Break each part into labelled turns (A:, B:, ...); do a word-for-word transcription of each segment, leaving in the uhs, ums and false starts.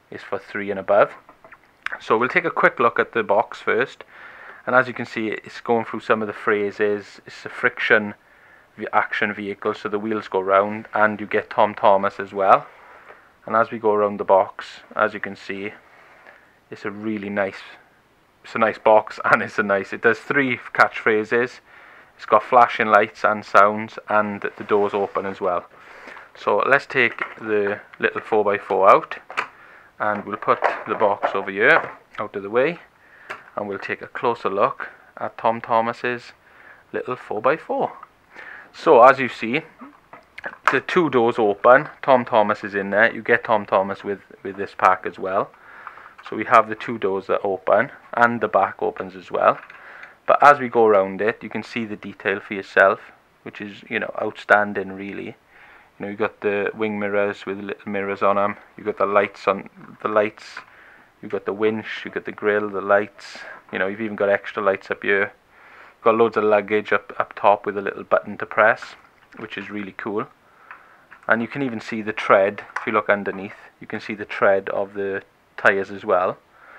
A: is for three and above. So we'll take a quick look at the box first, and as you can see, it's going through some of the phrases. It's a friction action vehicle, so the wheels go round, and you get Tom Thomas as well. And as we go around the box, as you can see, it's a really nice, it's a nice box, and it's a nice, it does three catchphrases. It's got flashing lights and sounds, and the doors open as well. So let's take the little four by four out, and we'll put the box over here, out of the way, and we'll take a closer look at Tom Thomas's little four by four. So as you see, the two doors open, Tom Thomas is in there. You get Tom Thomas with, with this pack as well. So we have the two doors that open, and the back opens as well. But as we go around it, you can see the detail for yourself, which is, you know, outstanding really. You know, you got the wing mirrors with little mirrors on them. You got the lights on the lights. You got the winch. You got the grill, the lights. You know, you've even got extra lights up here. Got loads of luggage up up top with a little button to press, which is really cool. And you can even see the tread. If you look underneath, you can see the tread of the tyres as well.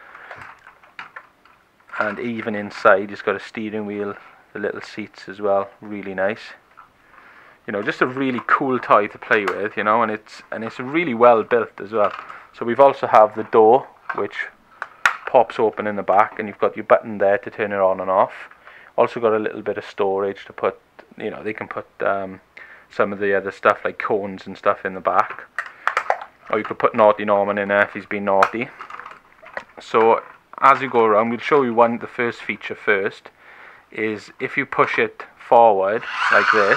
A: And even inside, it's got a steering wheel, the little seats as well. Really nice. You know, just a really cool toy to play with. You know, and it's and it's really well built as well. So we've also have the door, which pops open in the back, and you've got your button there to turn it on and off. Also got a little bit of storage to put, you know, they can put um, some of the other stuff like cones and stuff in the back. Or you could put Naughty Norman in there if he's been naughty. So as you go around, we'll show you one, the first feature first, is if you push it forward like this,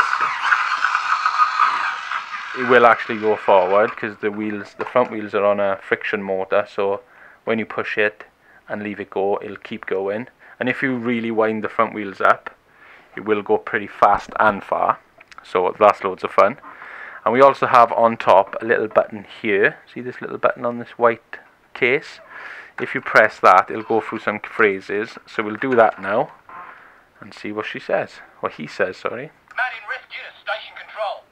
A: it will actually go forward because the wheels, the front wheels are on a friction motor, so when you push it and leave it go, it'll keep going. And if you really wind the front wheels up, it will go pretty fast and far. So that's loads of fun. And we also have on top a little button here. See this little button on this white case? If you press that, it'll go through some phrases. So we'll do that now and see what she says. What he says, sorry.
B: Martin Rescue to station control.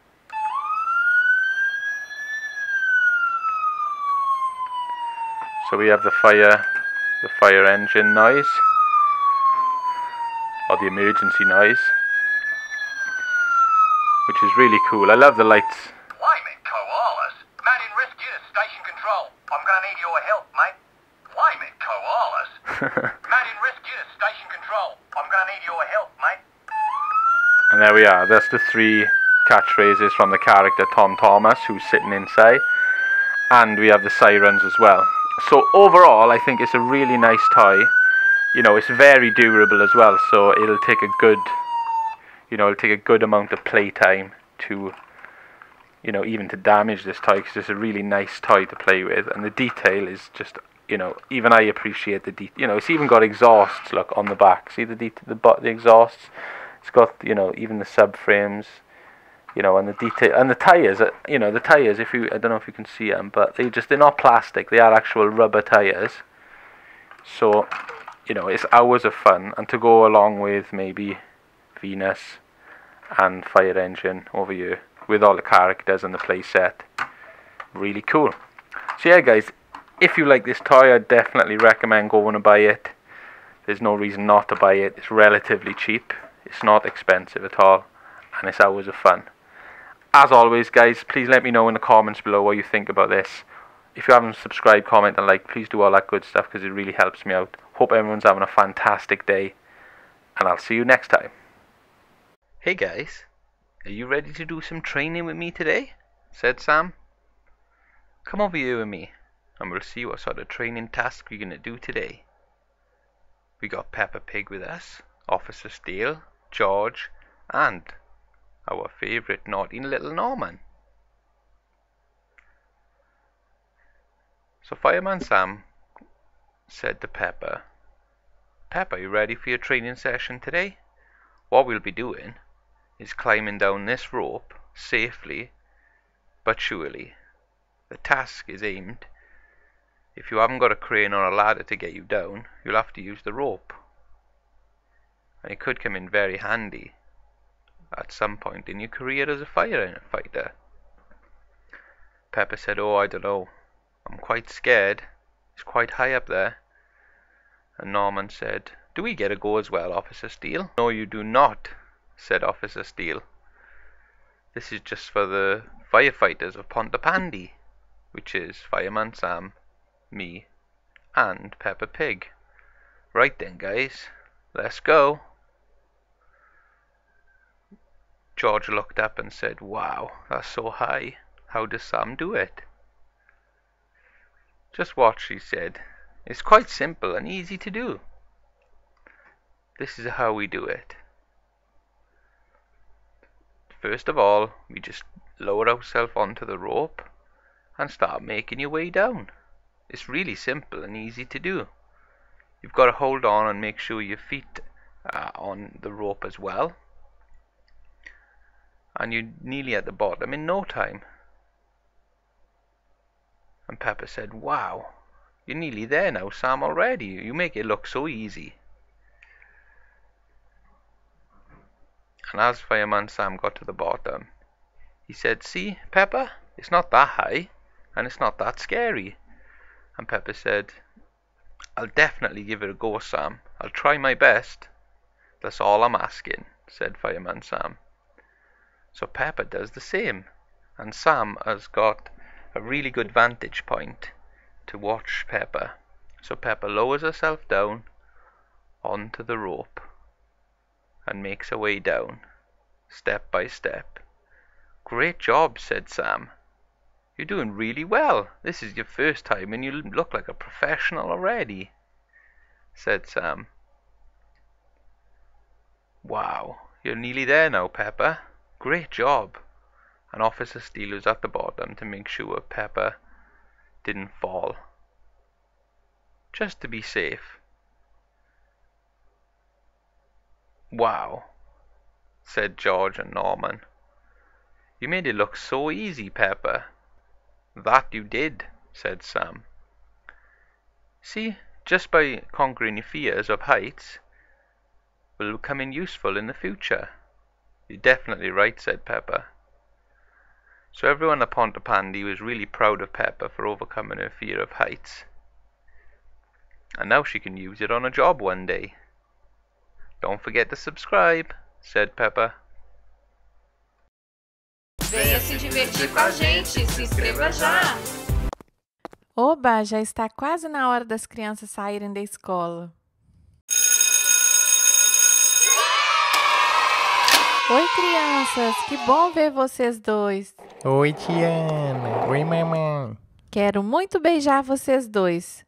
A: So we have the fire, the fire engine noise, or the emergency noise, which is really cool. I love the lights.
B: Blimey, koalas. Martin Rescue to station control. I'm going to need your help, mate. Blimey, koalas. Martin Rescue to station control. I'm going to need your help, mate.
A: And there we are. That's the three catchphrases from the character Tom Thomas, who's sitting inside. And we have the sirens as well. So overall, I think it's a really nice toy. You know, it's very durable as well, so it'll take a good, you know, it'll take a good amount of playtime to, you know, even to damage this toy, because it's a really nice toy to play with, and the detail is just, you know, even I appreciate the detail. You know, it's even got exhausts, look, on the back. See the det the the exhausts? It's got, you know, even the subframes, you know, and the detail, and the tires. You know, the tires. If you, I don't know if you can see them, but they just, they're not plastic. They are actual rubber tires. So, you know, it's hours of fun, and to go along with maybe Venus and Fire Engine over here with all the characters and the play set, really cool. So yeah, guys, if you like this toy, I definitely recommend going and buy it. There's no reason not to buy it. It's relatively cheap. It's not expensive at all, and it's hours of fun. As always, guys, please let me know in the comments below what you think about this. If you haven't subscribed, comment and like, please do all that good stuff because it really helps me out. Hope everyone's having a fantastic day, and I'll see you next time. Hey guys, are you ready to do some training with me today? Said Sam. Come over here with me, and we'll see what sort of training task we're going to do today. We got Peppa Pig with us, Officer Steele, George, and our favourite naughty little Norman. So Fireman Sam said to Peppa, Peppa, you ready for your training session today? What we'll be doing is climbing down this rope safely but surely. The task is aimed. If you haven't got a crane or a ladder to get you down, you'll have to use the rope. And it could come in very handy at some point in your career as a firefighter. Peppa said, oh, I don't know. I'm quite scared. It's quite high up there. And Norman said, "Do we get a go as well, Officer Steele?" "No, you do not," said Officer Steele. "This is just for the firefighters of Pontypandy, which is Fireman Sam, me, and Peppa Pig. Right then, guys, let's go." George looked up and said, "Wow, that's so high. How does Sam do it?" "Just watch," she said. "It's quite simple and easy to do. This is how we do it. First of all, we just lower ourselves onto the rope and start making your way down. It's really simple and easy to do. You've got to hold on and make sure your feet are on the rope as well. And you're nearly at the bottom in no time." And Peppa said, "Wow, you're nearly there now, Sam, already. You make it look so easy." And as Fireman Sam got to the bottom, he said, "See, Peppa, it's not that high, and it's not that scary." And Peppa said, "I'll definitely give it a go, Sam. I'll try my best. That's all I'm asking," said Fireman Sam. So Peppa does the same, and Sam has got a really good vantage point to watch Peppa. So Peppa lowers herself down onto the rope and makes her way down, step by step. "Great job," said Sam. "You're doing really well. This is your first time and you look like a professional already," said Sam. "Wow, you're nearly there now, Peppa. Great job." And Officer Steele was at the bottom to make sure Peppa didn't fall, just to be safe. "Wow," said George and Norman. "You made it look so easy, Peppa." "That you did," said Sam. "See, just by conquering your fears of heights will come in useful in the future." "You're definitely right," said Peppa. So everyone at Pontypandy was really proud of Peppa for overcoming her fear of heights. And now she can use it on a job one day. "Don't forget to subscribe," said Peppa.
C: Venha se divertir com a gente, se inscreva já!
D: Oba, já está quase na hora das crianças saírem da escola. Oi, crianças, que bom ver vocês dois.
E: Oi, Tiana. Oi, mamãe.
D: Quero muito beijar vocês dois.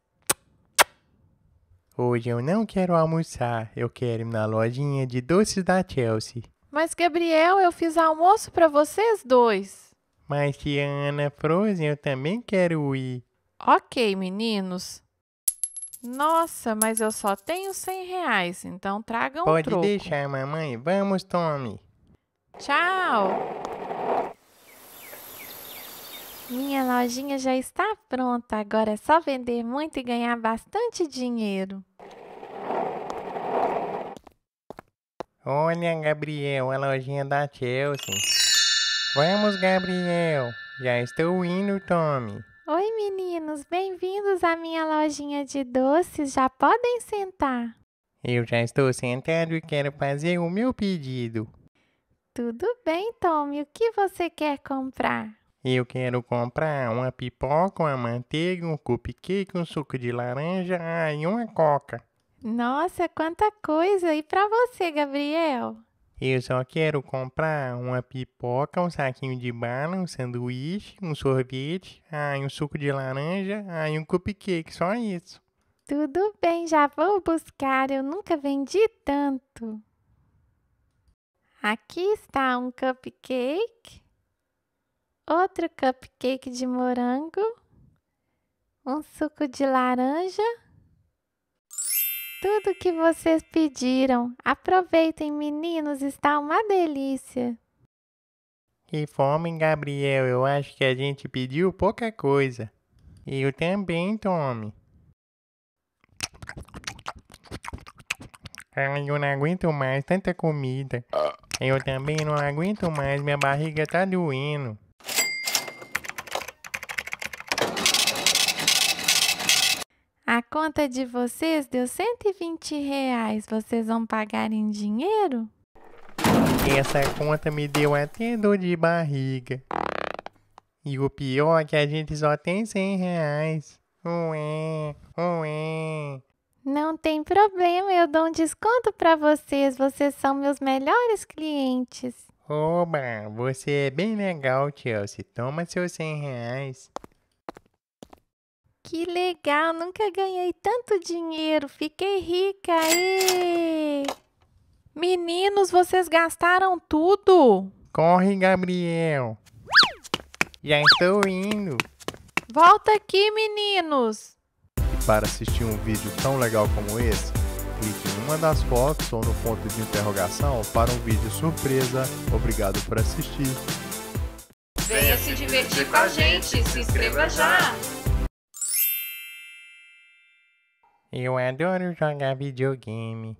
E: Hoje eu não quero almoçar, eu quero ir na lojinha de doces da Chelsea.
D: Mas, Gabriel, eu fiz almoço para vocês dois.
E: Mas, Tiana, Frozen, eu também quero ir.
D: Ok, meninos. Nossa, mas eu só tenho cem reais, então tragam um
E: Pode
D: troco.
E: deixar, mamãe. Vamos, Tommy.
D: Tchau! Minha lojinha já está pronta, agora é só vender muito e ganhar bastante dinheiro.
E: Olha, Gabriel, a lojinha da Chelsea. Vamos, Gabriel. Já estou indo, Tommy.
D: Oi, meninos, bem-vindos à minha lojinha de doces, já podem sentar.
E: Eu já estou sentado e quero fazer o meu pedido.
D: Tudo bem, Tommy, o que você quer comprar?
E: Eu quero comprar uma pipoca, uma manteiga, um cupcake, um suco de laranja ah, e uma coca.
D: Nossa, quanta coisa! E para você, Gabriel?
E: Eu só quero comprar uma pipoca, um saquinho de bala, um sanduíche, um sorvete, ah, e um suco de laranja ah, e um cupcake, só isso.
D: Tudo bem, já vou buscar, eu nunca vendi tanto. Aqui está um cupcake, outro cupcake de morango, um suco de laranja. Tudo que vocês pediram. Aproveitem, meninos, está uma delícia.
E: Que fome, Gabriel, eu acho que a gente pediu pouca coisa. Eu também, Tommy. Ai, eu não aguento mais tanta comida. Eu também não aguento mais, minha barriga tá doendo.
D: A conta de vocês deu cento e vinte reais. Vocês vão pagar em dinheiro?
E: Essa conta me deu até dor de barriga. E o pior é que a gente só tem cem reais. Ué, ué.
D: Não tem problema, eu dou um desconto para vocês. Vocês são meus melhores clientes.
E: Oba, você é bem legal, Chelsea. Toma seus cem reais.
D: Que legal, nunca ganhei tanto dinheiro. Fiquei rica. Ê! Meninos, vocês gastaram tudo.
E: Corre, Gabriel. Já estou indo.
D: Volta aqui, meninos.
F: E para assistir um vídeo tão legal como esse, clique em uma das fotos ou no ponto de interrogação para um vídeo surpresa. Obrigado por assistir.
C: Venha se divertir com a gente, se inscreva já!
E: Eu adoro jogar videogame.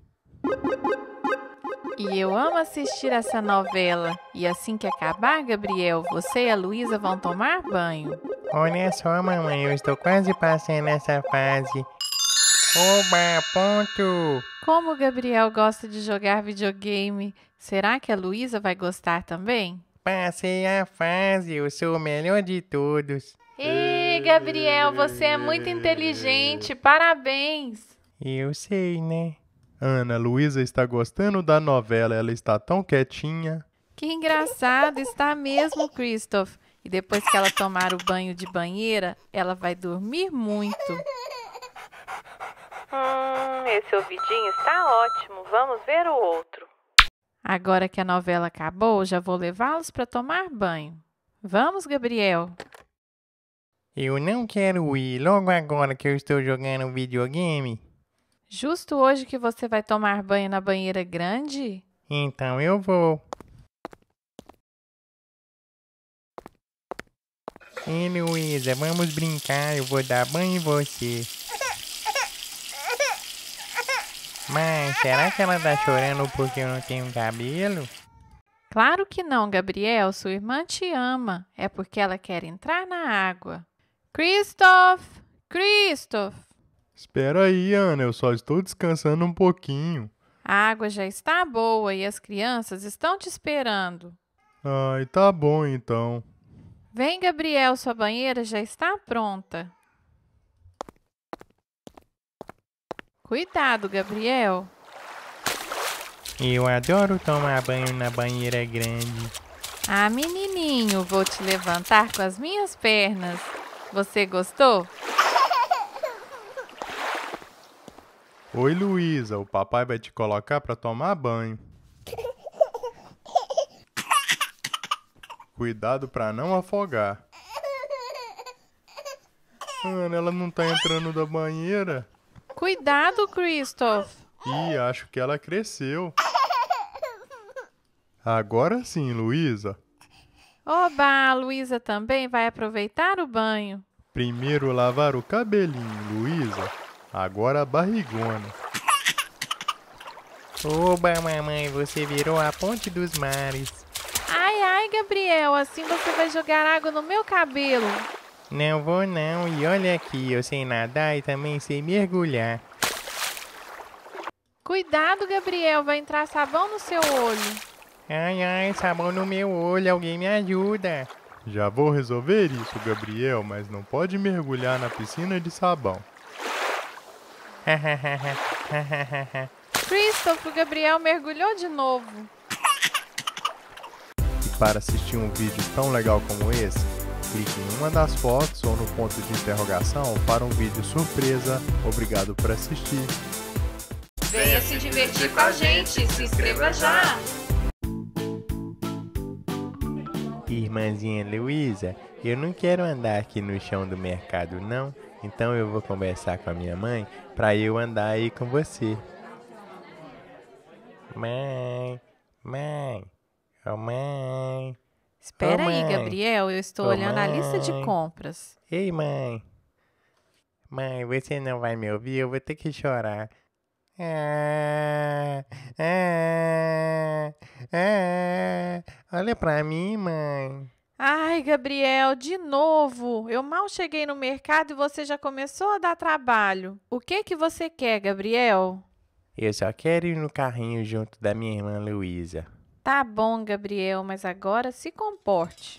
D: E eu amo assistir essa novela. E assim que acabar, Gabriel, você e a Luísa vão tomar banho.
E: Olha só, mamãe, eu estou quase passando essa fase. Oba, ponto!
D: Como o Gabriel gosta de jogar videogame, será que a Luísa vai gostar também?
E: Passei a fase, eu sou o melhor de todos.
D: Ê, Gabriel, você é muito inteligente, parabéns!
E: Eu sei, né?
F: Ana Luísa está gostando da novela, ela está tão quietinha.
D: Que engraçado, está mesmo, Christoph. E depois que ela tomar o banho de banheira, ela vai dormir muito. Hum, esse ouvidinho está ótimo. Vamos ver o outro. Agora que a novela acabou, já vou levá-los para tomar banho. Vamos, Gabriel?
E: Eu não quero ir logo agora que eu estou jogando videogame.
D: Justo hoje que você vai tomar banho na banheira grande?
E: Então eu vou. Ei, Luísa, vamos brincar, eu vou dar banho em você. Mas será que ela tá chorando porque eu não tenho cabelo?
D: Claro que não, Gabriel. Sua irmã te ama. É porque ela quer entrar na água. Christoph! Christoph!
F: Espera aí, Ana, eu só estou descansando um pouquinho.
D: A água já está boa e as crianças estão te esperando.
F: Ai, tá bom então.
D: Vem, Gabriel, sua banheira já está pronta. Cuidado, Gabriel.
E: Eu adoro tomar banho na banheira grande.
D: Ah, menininho, vou te levantar com as minhas pernas. Você gostou?
F: Oi, Luísa, o papai vai te colocar para tomar banho. Cuidado para não afogar. Ana, ela não tá entrando da banheira.
D: Cuidado, Christoph.
F: Ih, acho que ela cresceu. Agora sim, Luísa.
D: Oba, a Luísa também vai aproveitar o banho.
F: Primeiro lavar o cabelinho, Luísa. Agora a barrigona.
E: Oba, mamãe, você virou a ponte dos mares.
D: Ai, ai, Gabriel, assim você vai jogar água no meu cabelo.
E: Não vou não, e olha aqui, eu sei nadar e também sei mergulhar.
D: Cuidado, Gabriel, vai entrar sabão no seu olho.
E: Ai, ai, sabão no meu olho, alguém me ajuda.
F: Já vou resolver isso, Gabriel, mas não pode mergulhar na piscina de sabão.
D: Christoph, o Gabriel mergulhou de novo.
F: E para assistir um vídeo tão legal como esse, clique em uma das fotos ou no ponto de interrogação para um vídeo surpresa. Obrigado por assistir.
C: Venha se divertir com a gente, se inscreva já!
E: Irmãzinha Luísa, eu não quero andar aqui no chão do mercado, não. Então eu vou conversar com a minha mãe para eu andar aí com você. Mãe, mãe, oh mãe.
D: Espera
E: Ô,
D: aí,
E: mãe.
D: Gabriel, eu estou
E: Ô,
D: olhando a lista de
E: mãe.
D: compras.
E: Ei, mãe. Mãe, você não vai me ouvir? Eu vou ter que chorar. Ah, ah, ah, olha pra mim, mãe.
D: Ai, Gabriel, de novo. Eu mal cheguei no mercado e você já começou a dar trabalho. O que que você quer, Gabriel?
E: Eu só quero ir no carrinho junto da minha irmã Luísa.
D: Tá bom, Gabriel, mas agora se comporte.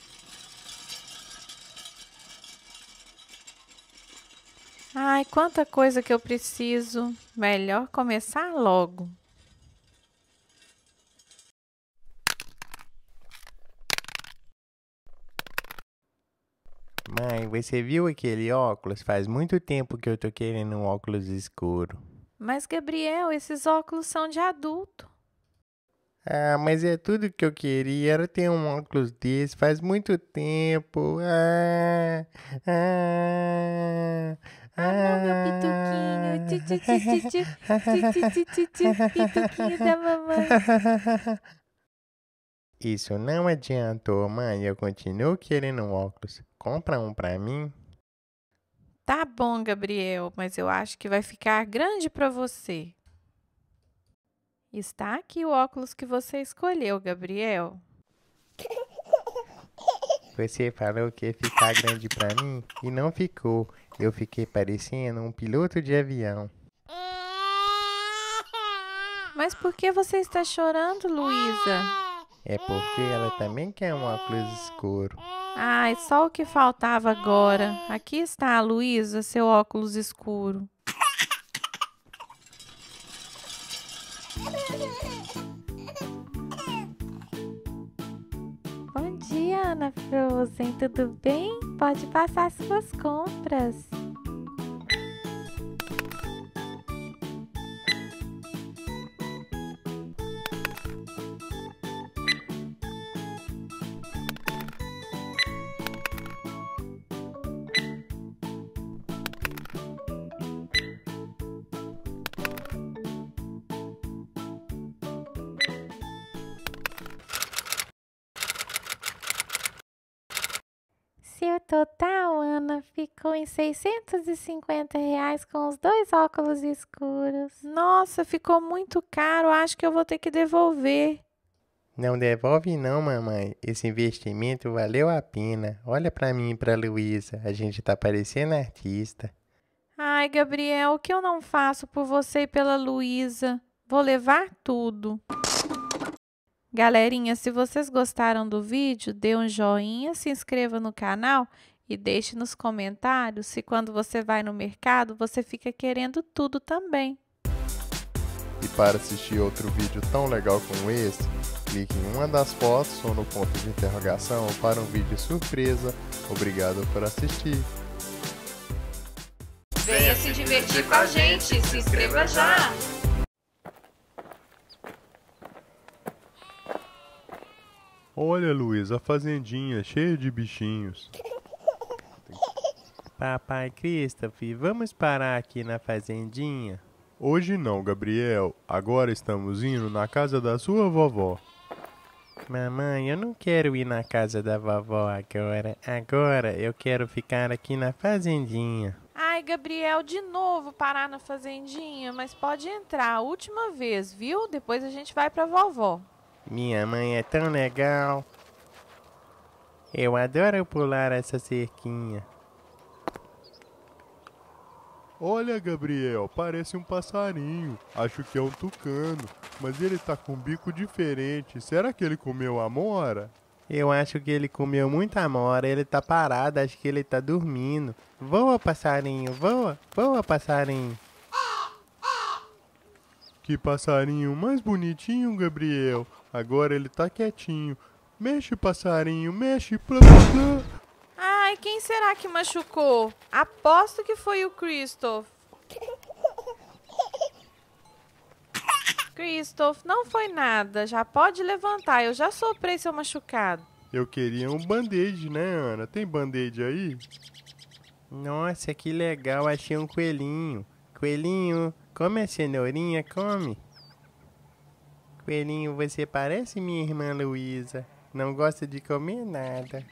D: Ai, quanta coisa que eu preciso. Melhor começar logo.
E: Mãe, você viu aquele óculos? Faz muito tempo que eu tô querendo um óculos escuro.
D: Mas, Gabriel, esses óculos são de adulto.
E: Ah, mas é tudo que eu queria, era ter um óculos desse, faz muito tempo. Ah, ah,
D: Ah, não, meu pituquinho. Tchu, tchu, tchu, tchu, tchu, tchu, tchu, tchu, pituquinho da mamãe.
E: Isso não adiantou, mãe. Eu continuo querendo um óculos. Compra um pra mim.
D: Tá bom, Gabriel, mas eu acho que vai ficar grande para você. Está aqui o óculos que você escolheu, Gabriel.
E: Você falou que ia ficar grande pra mim e não ficou. Eu fiquei parecendo um piloto de avião.
D: Mas por que você está chorando, Luísa?
E: É porque ela também quer um óculos escuro.
D: Ai, só o que faltava agora. Aqui está, Luísa, seu óculos escuro. Bom dia, Ana Frozen. Tudo bem? Pode passar suas compras. Seu total, Ana, ficou em seiscentos e cinquenta reais com os dois óculos escuros. Nossa, ficou muito caro. Acho que eu vou ter que devolver.
E: Não devolve não, mamãe. Esse investimento valeu a pena. Olha pra mim e pra Luísa. A gente tá parecendo artista.
D: Ai, Gabriel, o que eu não faço por você e pela Luísa? Vou levar tudo. Galerinha, se vocês gostaram do vídeo, dê um joinha, se inscreva no canal e deixe nos comentários se quando você vai no mercado, você fica querendo tudo também.
F: E para assistir outro vídeo tão legal como esse, clique em uma das fotos ou no ponto de interrogação para um vídeo surpresa. Obrigado por assistir.
C: Venha se divertir com a gente, se inscreva já!
F: Olha, Luiz, a fazendinha cheia de bichinhos.
E: Papai Christopher, vamos parar aqui na fazendinha?
F: Hoje não, Gabriel. Agora estamos indo na casa da sua vovó.
E: Mamãe, eu não quero ir na casa da vovó agora. Agora eu quero ficar aqui na fazendinha.
D: Ai, Gabriel, de novo parar na fazendinha, mas pode entrar, a última vez, viu? Depois a gente vai pra vovó.
E: Minha mãe é tão legal. Eu adoro pular essa cerquinha.
F: Olha, Gabriel, parece um passarinho. Acho que é um tucano, mas ele tá com um bico diferente. Será que ele comeu a amora?
E: Eu acho que ele comeu muita amora, ele tá parado, acho que ele tá dormindo. Voa, passarinho, voa, voa, passarinho.
F: Que passarinho mais bonitinho, Gabriel. Agora ele tá quietinho. Mexe, passarinho, mexe. Plá, plá.
D: Ai, quem será que machucou? Aposto que foi o Christoph. Christoph, não foi nada. Já pode levantar, eu já soprei seu machucado.
F: Eu queria um band-aid, né, Ana? Tem band-aid aí?
E: Nossa, que legal, achei um coelhinho. Coelhinho, come a cenourinha, come. Coelhinho, você parece minha irmã Luísa. Não gosta de comer nada.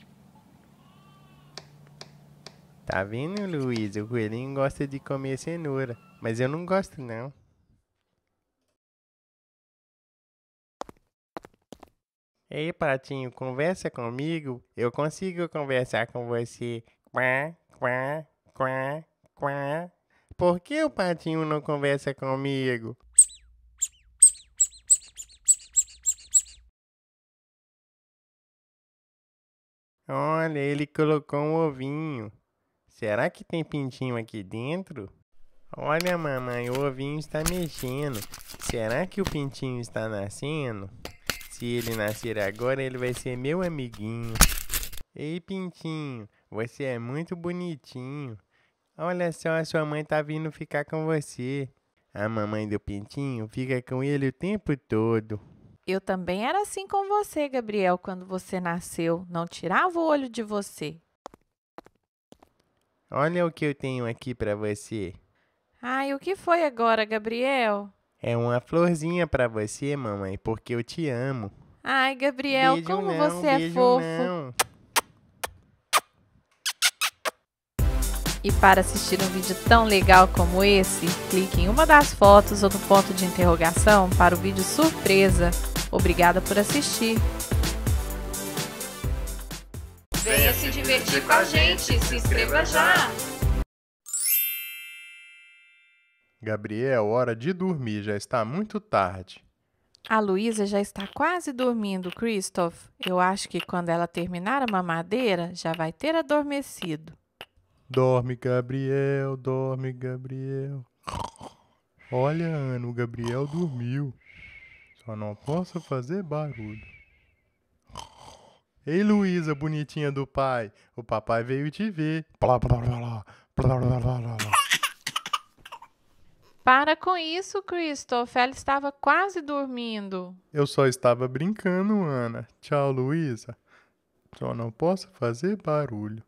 E: Tá vendo, Luísa? O coelhinho gosta de comer cenoura. Mas eu não gosto, não. Ei, Patinho, conversa comigo. Eu consigo conversar com você. Quá, quá, quá, quá. Por que o Patinho não conversa comigo? Olha, ele colocou um ovinho. Será que tem pintinho aqui dentro? Olha, mamãe, o ovinho está mexendo. Será que o pintinho está nascendo? Se ele nascer agora, ele vai ser meu amiguinho. Ei, pintinho, você é muito bonitinho. Olha só, a sua mãe tá vindo ficar com você. A mamãe do pintinho fica com ele o tempo todo.
D: Eu também era assim com você, Gabriel, quando você nasceu. Não tirava o olho de você.
E: Olha o que eu tenho aqui pra você.
D: Ai, o que foi agora, Gabriel?
E: É uma florzinha pra você, mamãe, porque eu te amo.
D: Ai, Gabriel,
E: Beijo
D: como
E: não,
D: você é
E: beijo
D: fofo.
E: não.
D: E para assistir um vídeo tão legal como esse, clique em uma das fotos ou no ponto de interrogação para o vídeo surpresa. Obrigada por assistir.
C: Venha se divertir com a gente, se inscreva já!
F: Gabriel, hora de dormir, já está muito tarde.
D: A Luísa já está quase dormindo, Christoph. Eu acho que quando ela terminar a mamadeira, já vai ter adormecido.
F: Dorme, Gabriel, dorme, Gabriel. Olha, Ana, o Gabriel dormiu. Só não posso fazer barulho. Ei, Luísa, bonitinha do pai. O papai veio te ver. Blá, blá, blá, blá, blá, blá, blá, blá.
D: Para com isso, Christoph. Ela estava quase dormindo.
F: Eu só estava brincando, Ana. Tchau, Luísa. Só não posso fazer barulho.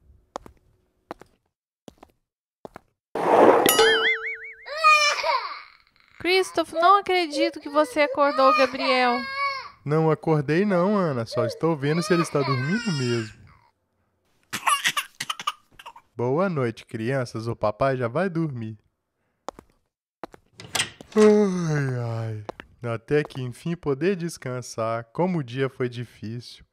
D: Christoph, não acredito que você acordou o Gabriel.
F: Não acordei não, Ana. Só estou vendo se ele está dormindo mesmo. Boa noite, crianças. O papai já vai dormir. Ai, ai. Até que enfim poder descansar. Como o dia foi difícil.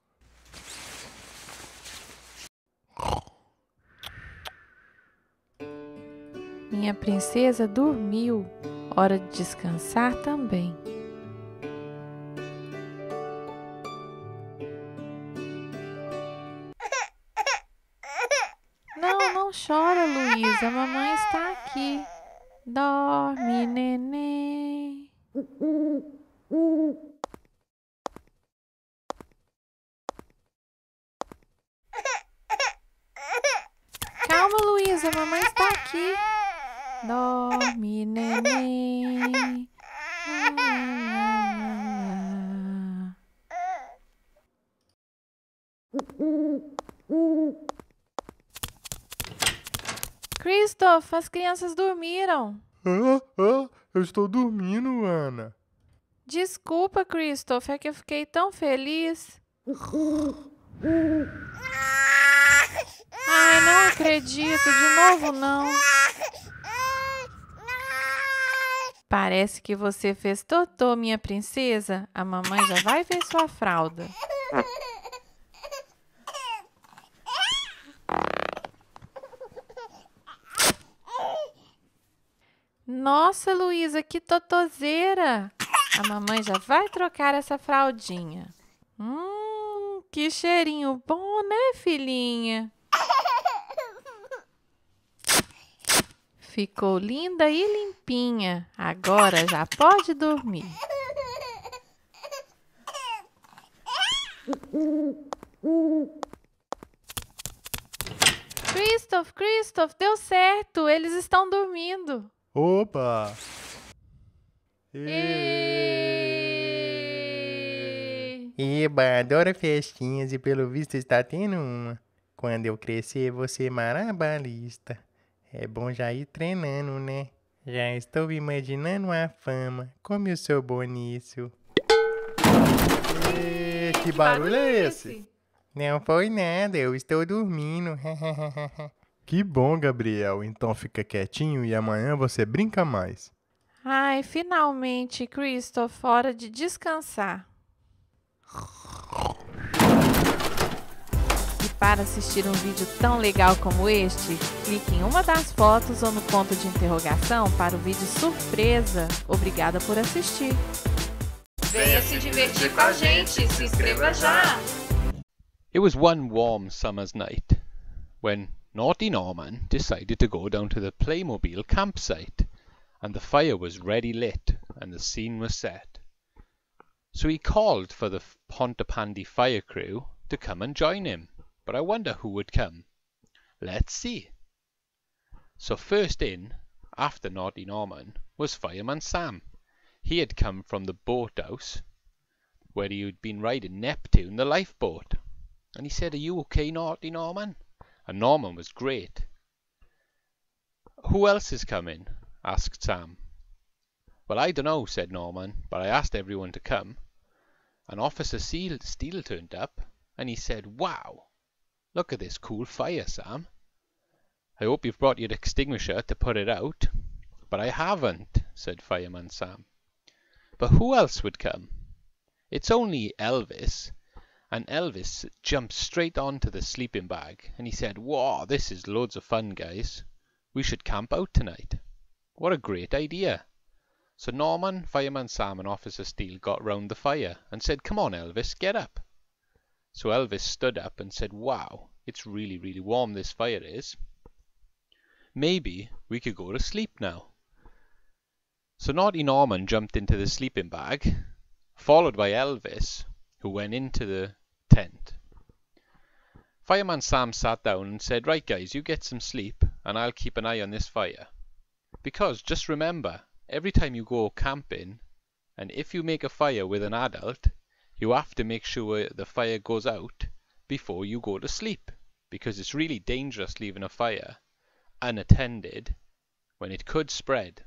D: Minha princesa dormiu. Hora de descansar também. Não, não chora, Luísa. A mamãe está aqui. Dorme, neném. Calma, Luísa. A mamãe está aqui. Dorme, neném. Lá, lá, lá. Christoph, as crianças dormiram.
F: Ah, ah, eu estou dormindo, Ana.
D: Desculpa, Christoph, é que eu fiquei tão feliz. Ai, não acredito, de novo não. Parece que você fez totô, minha princesa. A mamãe já vai ver sua fralda. Nossa, Luísa, que totozeira! A mamãe já vai trocar essa fraldinha. Hum, que cheirinho bom, né, filhinha? Ficou linda e limpinha. Agora já pode dormir. Christoph, Christoph, deu certo. Eles estão dormindo.
F: Opa!
D: E...
E: Eba, adoro festinhas e pelo visto está tendo uma. Quando eu crescer, vou ser marabalista. É bom já ir treinando, né? Já estou imaginando a fama. Como eu sou bom nisso.
F: E, que barulho é esse?
E: Não foi nada, eu estou dormindo.
F: Que bom, Gabriel. Então fica quietinho e amanhã você brinca mais.
D: Ai, finalmente, Christoph, hora de descansar. Para assistir um vídeo tão legal como este, clique em uma das fotos ou no ponto de interrogação para o vídeo surpresa. Obrigada por assistir.
C: Venha se divertir com a gente, se inscreva já!
A: It was one warm summer's night when Naughty Norman decided to go down to the Playmobil campsite, and the fire was ready lit and the scene was set. So he called for the Pontypandy fire crew to come and join him, but I wonder who would come. Let's see. So first in, after Naughty Norman, was Fireman Sam. He had come from the boathouse where he had been riding Neptune, the lifeboat. And he said, "Are you okay, Naughty Norman?" And Norman was great. "Who else is coming?" asked Sam. "Well, I don't know," said Norman, "but I asked everyone to come." And Officer Steele turned up, and he said, "Wow, look at this cool fire, Sam. I hope you've brought your extinguisher to put it out." "But I haven't," said Fireman Sam. "But who else would come?" "It's only Elvis." And Elvis jumped straight onto the sleeping bag, and he said, "Whoa, this is loads of fun, guys. We should camp out tonight. What a great idea." So Norman, Fireman Sam and Officer Steele got round the fire and said, "Come on, Elvis, get up." So Elvis stood up and said, "Wow, it's really, really warm, this fire is. Maybe we could go to sleep now." So Naughty Norman jumped into the sleeping bag, followed by Elvis, who went into the tent. Fireman Sam sat down and said, "Right guys, you get some sleep and I'll keep an eye on this fire. Because just remember, every time you go camping, and if you make a fire with an adult, you have to make sure the fire goes out before you go to sleep, because it's really dangerous leaving a fire unattended when it could spread.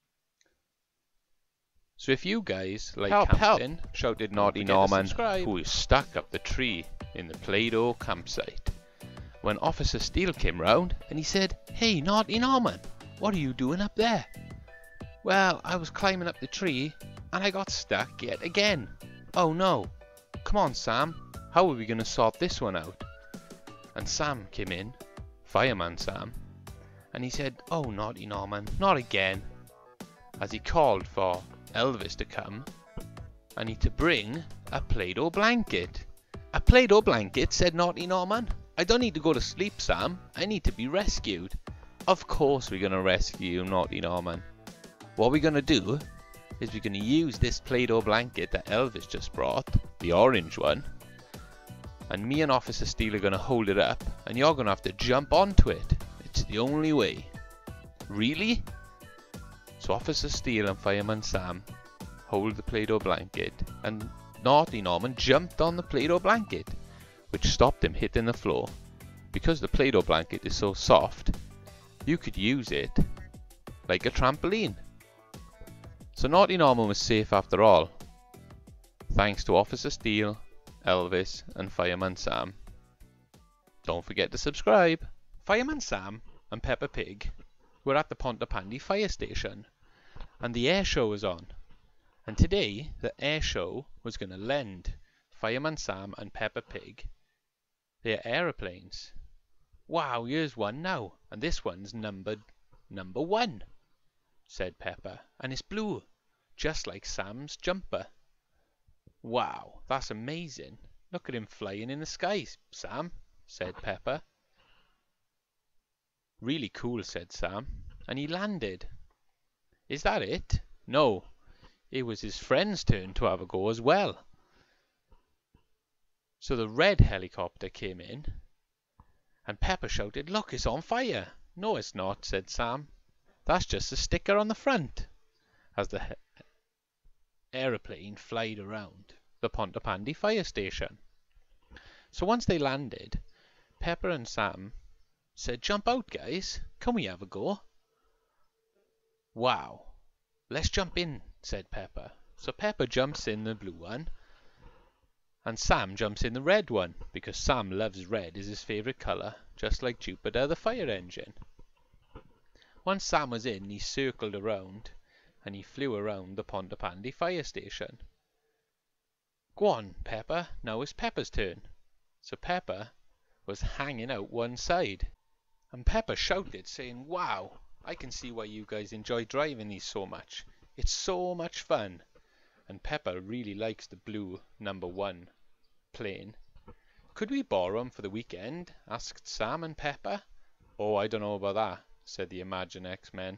A: So if you guys like
G: Help,
A: camping," shouted Naughty Norman,
G: subscribe.
A: who was stuck up the tree in the Play-Doh campsite, when Officer Steele came round and he said, "Hey, Naughty Norman, what are you doing up there?" "Well, I was climbing up the tree and I got stuck yet again. Oh no. Come on, Sam, how are we going to sort this one out?" And Sam came in, Fireman Sam, and he said, "Oh, Naughty Norman, not again," as he called for Elvis to come and he to bring a Play-Doh blanket. "A Play-Doh blanket?" said Naughty Norman. "I don't need to go to sleep, Sam. I need to be rescued." "Of course we're going to rescue you, Naughty Norman. What we're going to do is we're going to use this Play-Doh blanket that Elvis just brought, the orange one, and me and Officer Steele are going to hold it up and you're going to have to jump onto it. It's the only way." "Really?" So Officer Steele and Fireman Sam hold the Play-Doh blanket, and Naughty Norman jumped on the Play-Doh blanket, which stopped him hitting the floor. Because the Play-Doh blanket is so soft, you could use it like a trampoline. So Naughty Norman was safe after all, thanks to Officer Steele, Elvis and Fireman Sam. Don't forget to subscribe. Fireman Sam and Peppa Pig were at the Pontypandy fire station, and the air show was on. And today the air show was going to lend Fireman Sam and Peppa Pig their aeroplanes. "Wow, here's one now, and this one's numbered number one," said Peppa, "and it's blue, just like Sam's jumper." "Wow, that's amazing. Look at him flying in the skies, Sam," said Peppa. "Really cool," said Sam, "and he landed." "Is that it?" "No, it was his friend's turn to have a go as well." So the red helicopter came in, and Peppa shouted, "Look, it's on fire." "No, it's not," said Sam. "That's just a sticker on the front," as the aeroplane flied around the Pontypandy fire station. So once they landed, Peppa and Sam said, "Jump out, guys. Can we have a go?" "Wow, let's jump in," said Peppa. So Peppa jumps in the blue one, and Sam jumps in the red one, because Sam loves red, is his favourite colour, just like Jupiter the fire engine. Once Sam was in, he circled around, and he flew around the Pontypandy fire station. "Go on, Peppa, now it's Peppa's turn." So Peppa
G: was hanging out one side. And Pepper shouted, saying, "Wow, I can see why you guys enjoy driving these so much. It's so much fun." And Pepper really likes the blue number one plane. "Could we borrow 'em for the weekend?" asked Sam and Pepper. "Oh, I don't know about that," said the Imaginext men.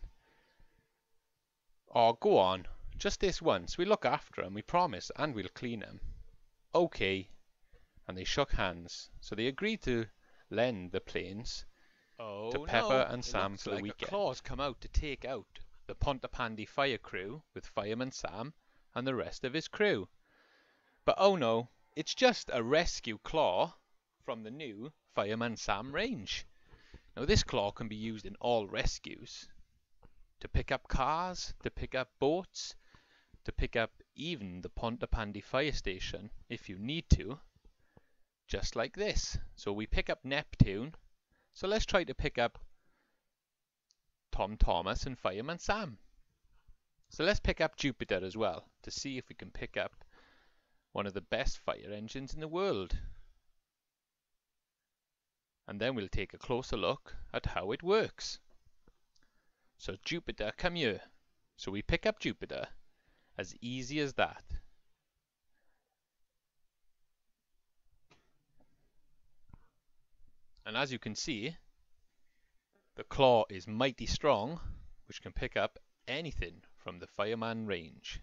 G: "Oh, go on. Just this once. We'll look after 'em, we promise, and we'll clean 'em." "Okay." And they shook hands. So they agreed to lend the planes oh, to Pepper no. and Sam for the like weekend. A claw's come out to take out the Pontypandy fire crew with Fireman Sam and the rest of his crew. But oh no, it's just a rescue claw from the new Fireman Sam range. Now this claw can be used in all rescues. To pick up cars, to pick up boats, to pick up even the Pontypandy fire station if you need to. Just like this. So we pick up Neptune. So let's try to pick up Tom Thomas and Fireman Sam. So let's pick up Jupiter as well to see if we can pick up one of the best fire engines in the world. And then we'll take a closer look at how it works. So Jupiter, come here. So we pick up Jupiter. As easy as that. And as you can see, the claw is mighty strong, which can pick up anything from the Fireman range.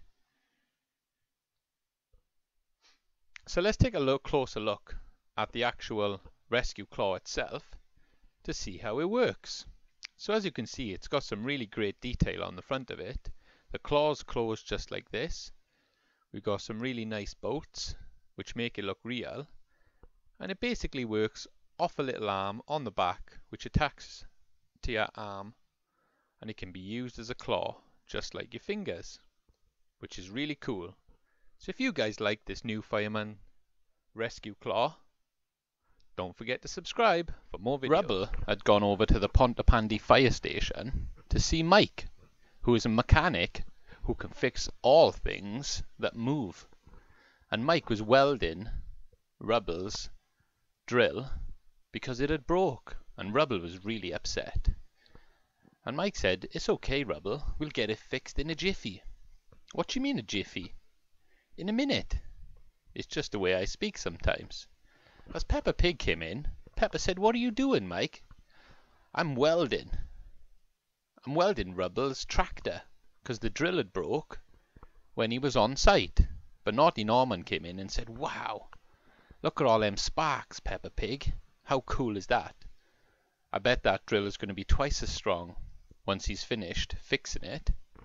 G: So let's take a look, closer look at the actual rescue claw itself to see how it works. So as you can see, it's got some really great detail on the front of it. The claw's closed just like this. We've got some really nice bolts which make it look real, and it basically works off a little arm on the back which attacks to your arm, and it can be used as a claw just like your fingers, which is really cool. So if you guys like this new Fireman rescue claw, don't forget to subscribe for more videos. Rubble had gone over to the Pontypandy fire station to see Mike, who is a mechanic who can fix all things that move. And Mike was welding Rubble's drill because it had broke, and Rubble was really upset. And Mike said, "It's okay, Rubble, we'll get it fixed in a jiffy." "What do you mean a jiffy?" "In a minute." It's just the way I speak sometimes. As Peppa Pig came in, Peppa said, "What are you doing, Mike?" "I'm welding. I'm welding Rubble's tractor, because the drill had broke when he was on site." But Naughty Norman came in and said, "Wow, look at all them sparks, Peppa Pig. How cool is that? I bet that drill is going to be twice as strong once he's finished fixing it."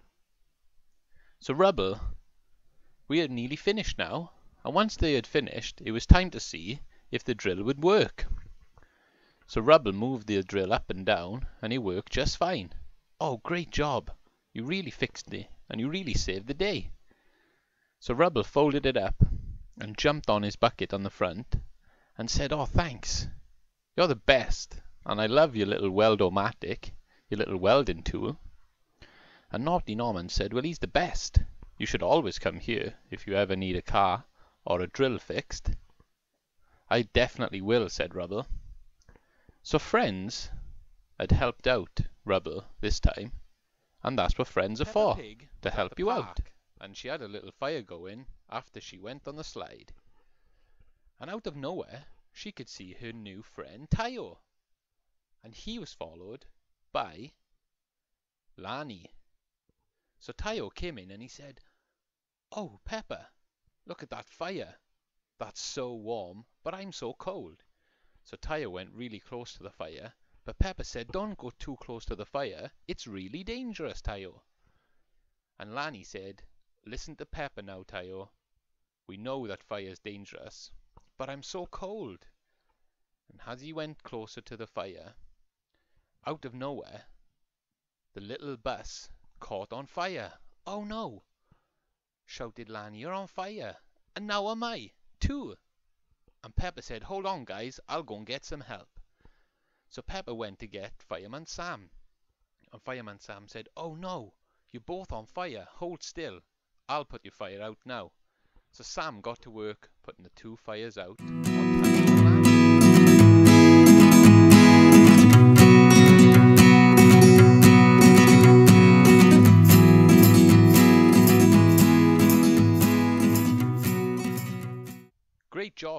G: So Rubble, we had nearly finished now, and once they had finished, it was time to see if the drill would work. So Rubble moved the drill up and down, and it worked just fine. "Oh, great job. You really fixed it, and you really saved the day." So Rubble folded it up and jumped on his bucket on the front and said, "Oh, thanks. You're the best, and I love your little Weldomatic, your little welding tool." And Naughty Norman said, "Well, he's the best. You should always come here if you ever need a car or a drill fixed." "I definitely will," said Rubble. So friends had helped out Rubble this time, and that's what friends are for, Pig to help you out. And she had a little fire going after she went on the slide. And out of nowhere, she could see her new friend Tayo, and he was followed by Lani. So Tayo came in and he said, "Oh, Peppa, look at that fire. That's so warm, but I'm so cold." So Tayo went really close to the fire, but Peppa said, "Don't go too close to the fire. It's really dangerous, Tayo." And Lani said, "Listen to Peppa now, Tayo. We know that fire's dangerous, but I'm so cold." And as he went closer to the fire, out of nowhere, the little bus caught on fire. "Oh no!" shouted Lani, "You're on fire, and now am I, too." And Peppa said, "Hold on, guys, I'll go and get some help." So Peppa went to get Fireman Sam. And Fireman Sam said, "Oh no, you're both on fire, hold still. I'll put your fire out now." So Sam got to work putting the two fires out on Tayo and Lani.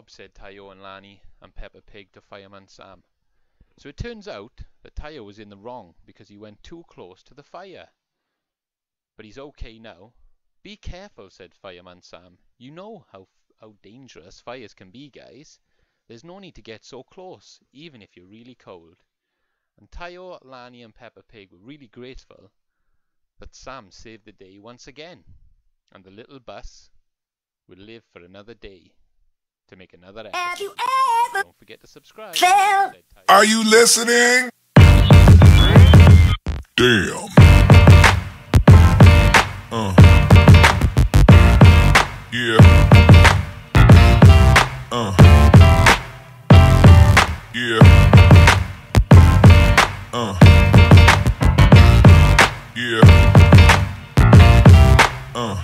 G: job, said Tayo and Lani and Peppa Pig to Fireman Sam. So it turns out that Tayo was in the wrong because he went too close to the fire. But he's okay now. Be careful, said Fireman Sam. You know how, how dangerous fires can be, guys. There's no need to get so close, even if you're really cold. And Tayo, Lani and Peppa Pig were really grateful that Sam saved the day once again. And the little bus will live for another day to make another episode.
H: Have you ever
G: Don't forget to subscribe.
H: felt-
G: said Tayo.
I: Are you listening? Damn. Uh. Yeah. Uh. Yeah. Uh. Yeah. Uh.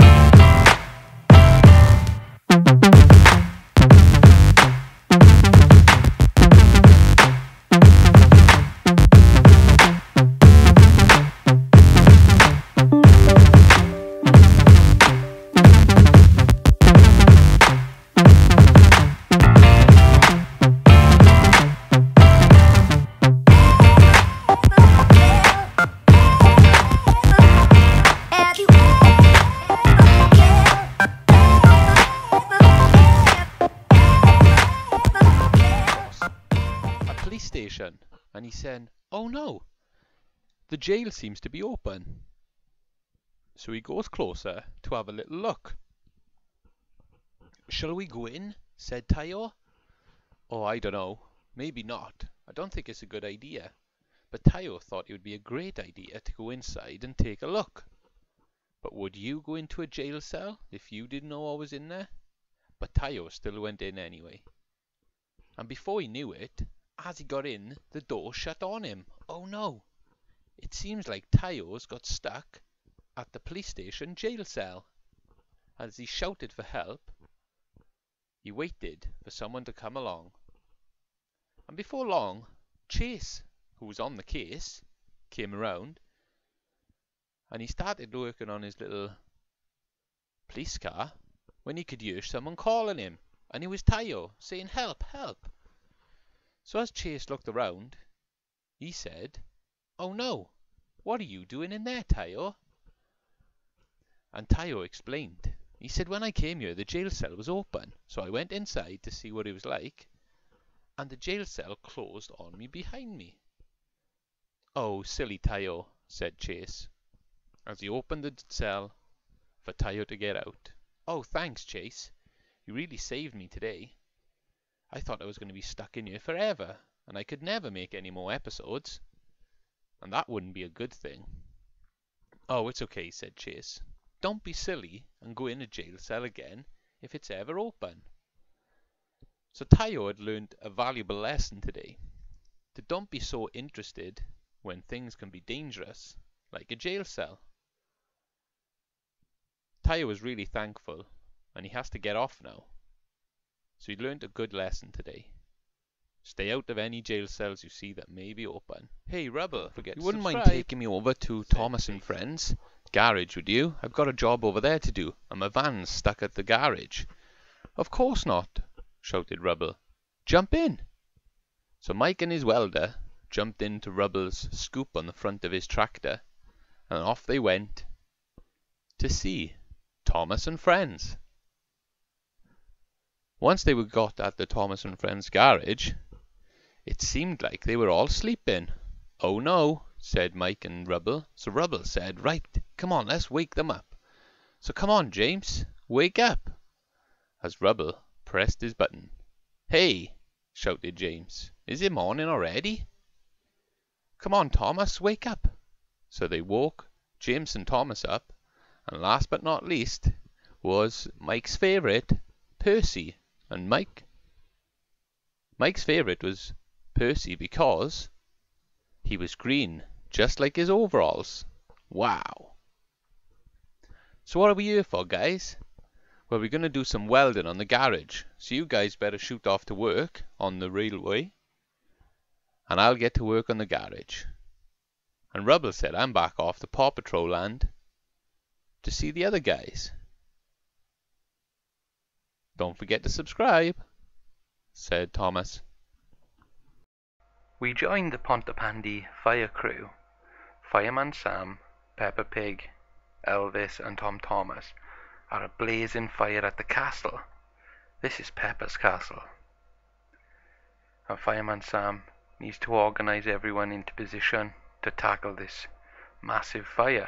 H: Have you
G: A police station, and he said, "Oh no, the jail seems to be open." So he goes closer to have a little look. "Shall we go in?" said Tayo. "Oh, I don't know. Maybe not. I don't think it's a good idea." But Tayo thought it would be a great idea to go inside and take a look. But would you go into a jail cell if you didn't know what was in there? But Tayo still went in anyway. And before he knew it, as he got in, the door shut on him. Oh no! It seems like Tayo's got stuck at the police station jail cell. As he shouted for help, he waited for someone to come along. And before long, Chase, who was on the case, came around, and he started working on his little police car when he could hear someone calling him. And it was Tayo, saying, "Help, help." So as Chase looked around, he said, "Oh no, what are you doing in there, Tayo?" And Tayo explained. He said, "When I came here, the jail cell was open, so I went inside to see what it was like, and the jail cell closed on me behind me." "Oh, silly Tayo," said Chase, as he opened the cell for Tayo to get out. "Oh, thanks, Chase. You really saved me today. I thought I was going to be stuck in here forever, and I could never make any more episodes. And that wouldn't be a good thing." "Oh, it's okay," said Chase. "Don't be silly and go in a jail cell again if it's ever open." So Tayo had learned a valuable lesson today. To don't be so interested when things can be dangerous, like a jail cell. Tayo was really thankful, and he has to get off now. So he learned a good lesson today. Stay out of any jail cells you see that may be open. Hey, Rubble,
B: forget
G: you
B: to
G: wouldn't mind
B: subscribe.
G: taking me over to Thomas and Friends garage, would you? I've got a job over there to do, and my van's stuck at the garage. "Of course not," shouted Rubble. "Jump in." So Mike and his welder jumped into Rubble's scoop on the front of his tractor, and off they went to see Thomas and Friends. Once they were got at the Thomas and Friends garage, it seemed like they were all sleeping. "Oh no," said Mike and Rubble. So Rubble said, "Right, come on, let's wake them up. So come on, James, wake up," as Rubble pressed his button. "Hey," shouted James, "is it morning already?" "Come on, Thomas, wake up." So they woke James and Thomas up, and last but not least was Mike's favourite, Percy. And Mike, Mike's favourite was Percy because he was green, just like his overalls. Wow. So what are we here for, guys? Well, we're going to do some welding on the garage. So you guys better shoot off to work on the railway, and I'll get to work on the garage. And Rubble said I'm back off to Paw Patrol Land to see the other guys. Don't forget to subscribe. said Thomas.
A: We joined the Pontypandy fire crew. Fireman Sam, Peppa Pig, Elvis and Tom Thomas are ablaze in fire at the castle. This is Peppa's castle. And Fireman Sam needs to organise everyone into position to tackle this massive fire.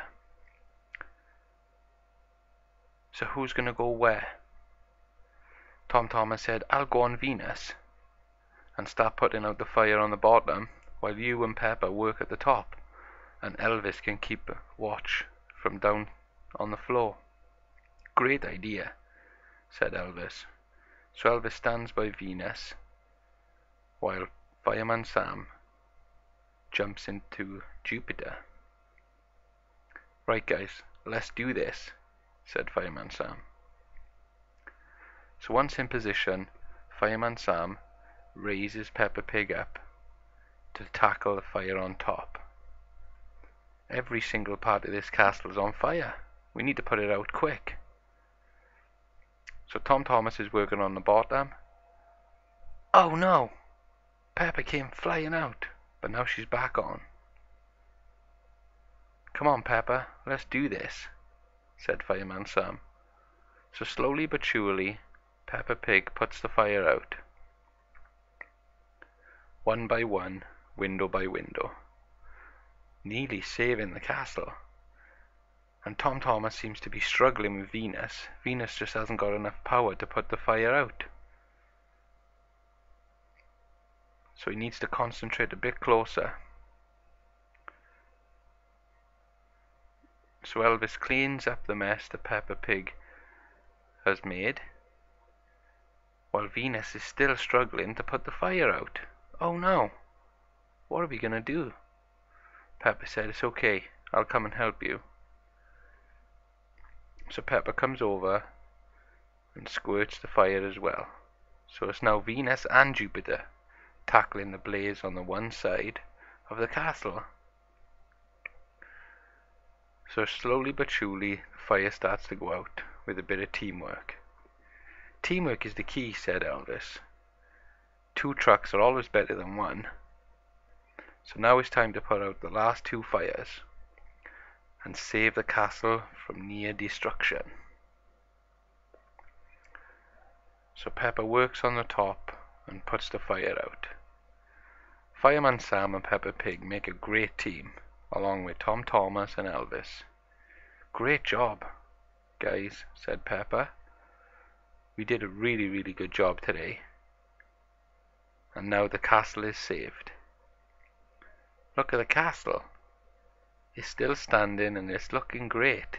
A: So who's going to go where? Tom Thomas said, I'll go on Venus and start putting out the fire on the bottom while you and Peppa work at the top, and Elvis can keep watch from down on the floor. Great idea, said Elvis. So Elvis stands by Venus while Fireman Sam jumps into Jupiter. Right guys, let's do this, said Fireman Sam. So once in position, Fireman Sam raises Peppa Pig up to tackle the fire on top. Every single part of this castle is on fire. We need to put it out quick. So Tom Thomas is working on the bottom. Oh no! Peppa came flying out, but now she's back on. Come on Peppa, let's do this, said Fireman Sam. So slowly but surely, Peppa Pig puts the fire out. One by one, window by window, nearly saving the castle. And Tom Thomas seems to be struggling with Venus. Venus just hasn't got enough power to put the fire out. So he needs to concentrate a bit closer. So Elvis cleans up the mess that Peppa Pig has made, while Venus is still struggling to put the fire out. Oh no! What are we gonna do? Peppa said, it's okay, I'll come and help you. So Peppa comes over and squirts the fire as well. So it's now Venus and Jupiter tackling the blaze on the one side of the castle. So slowly but surely the fire starts to go out with a bit of teamwork. Teamwork is the key, said Elvis. Two trucks are always better than one. So now it's time to put out the last two fires and save the castle from near destruction. So Peppa works on the top and puts the fire out. Fireman Sam and Peppa Pig make a great team, along with Tom Thomas and Elvis. Great job, guys, said Peppa. We did a really, really good job today. And now the castle is saved. Look at the castle. It's still standing and it's looking great.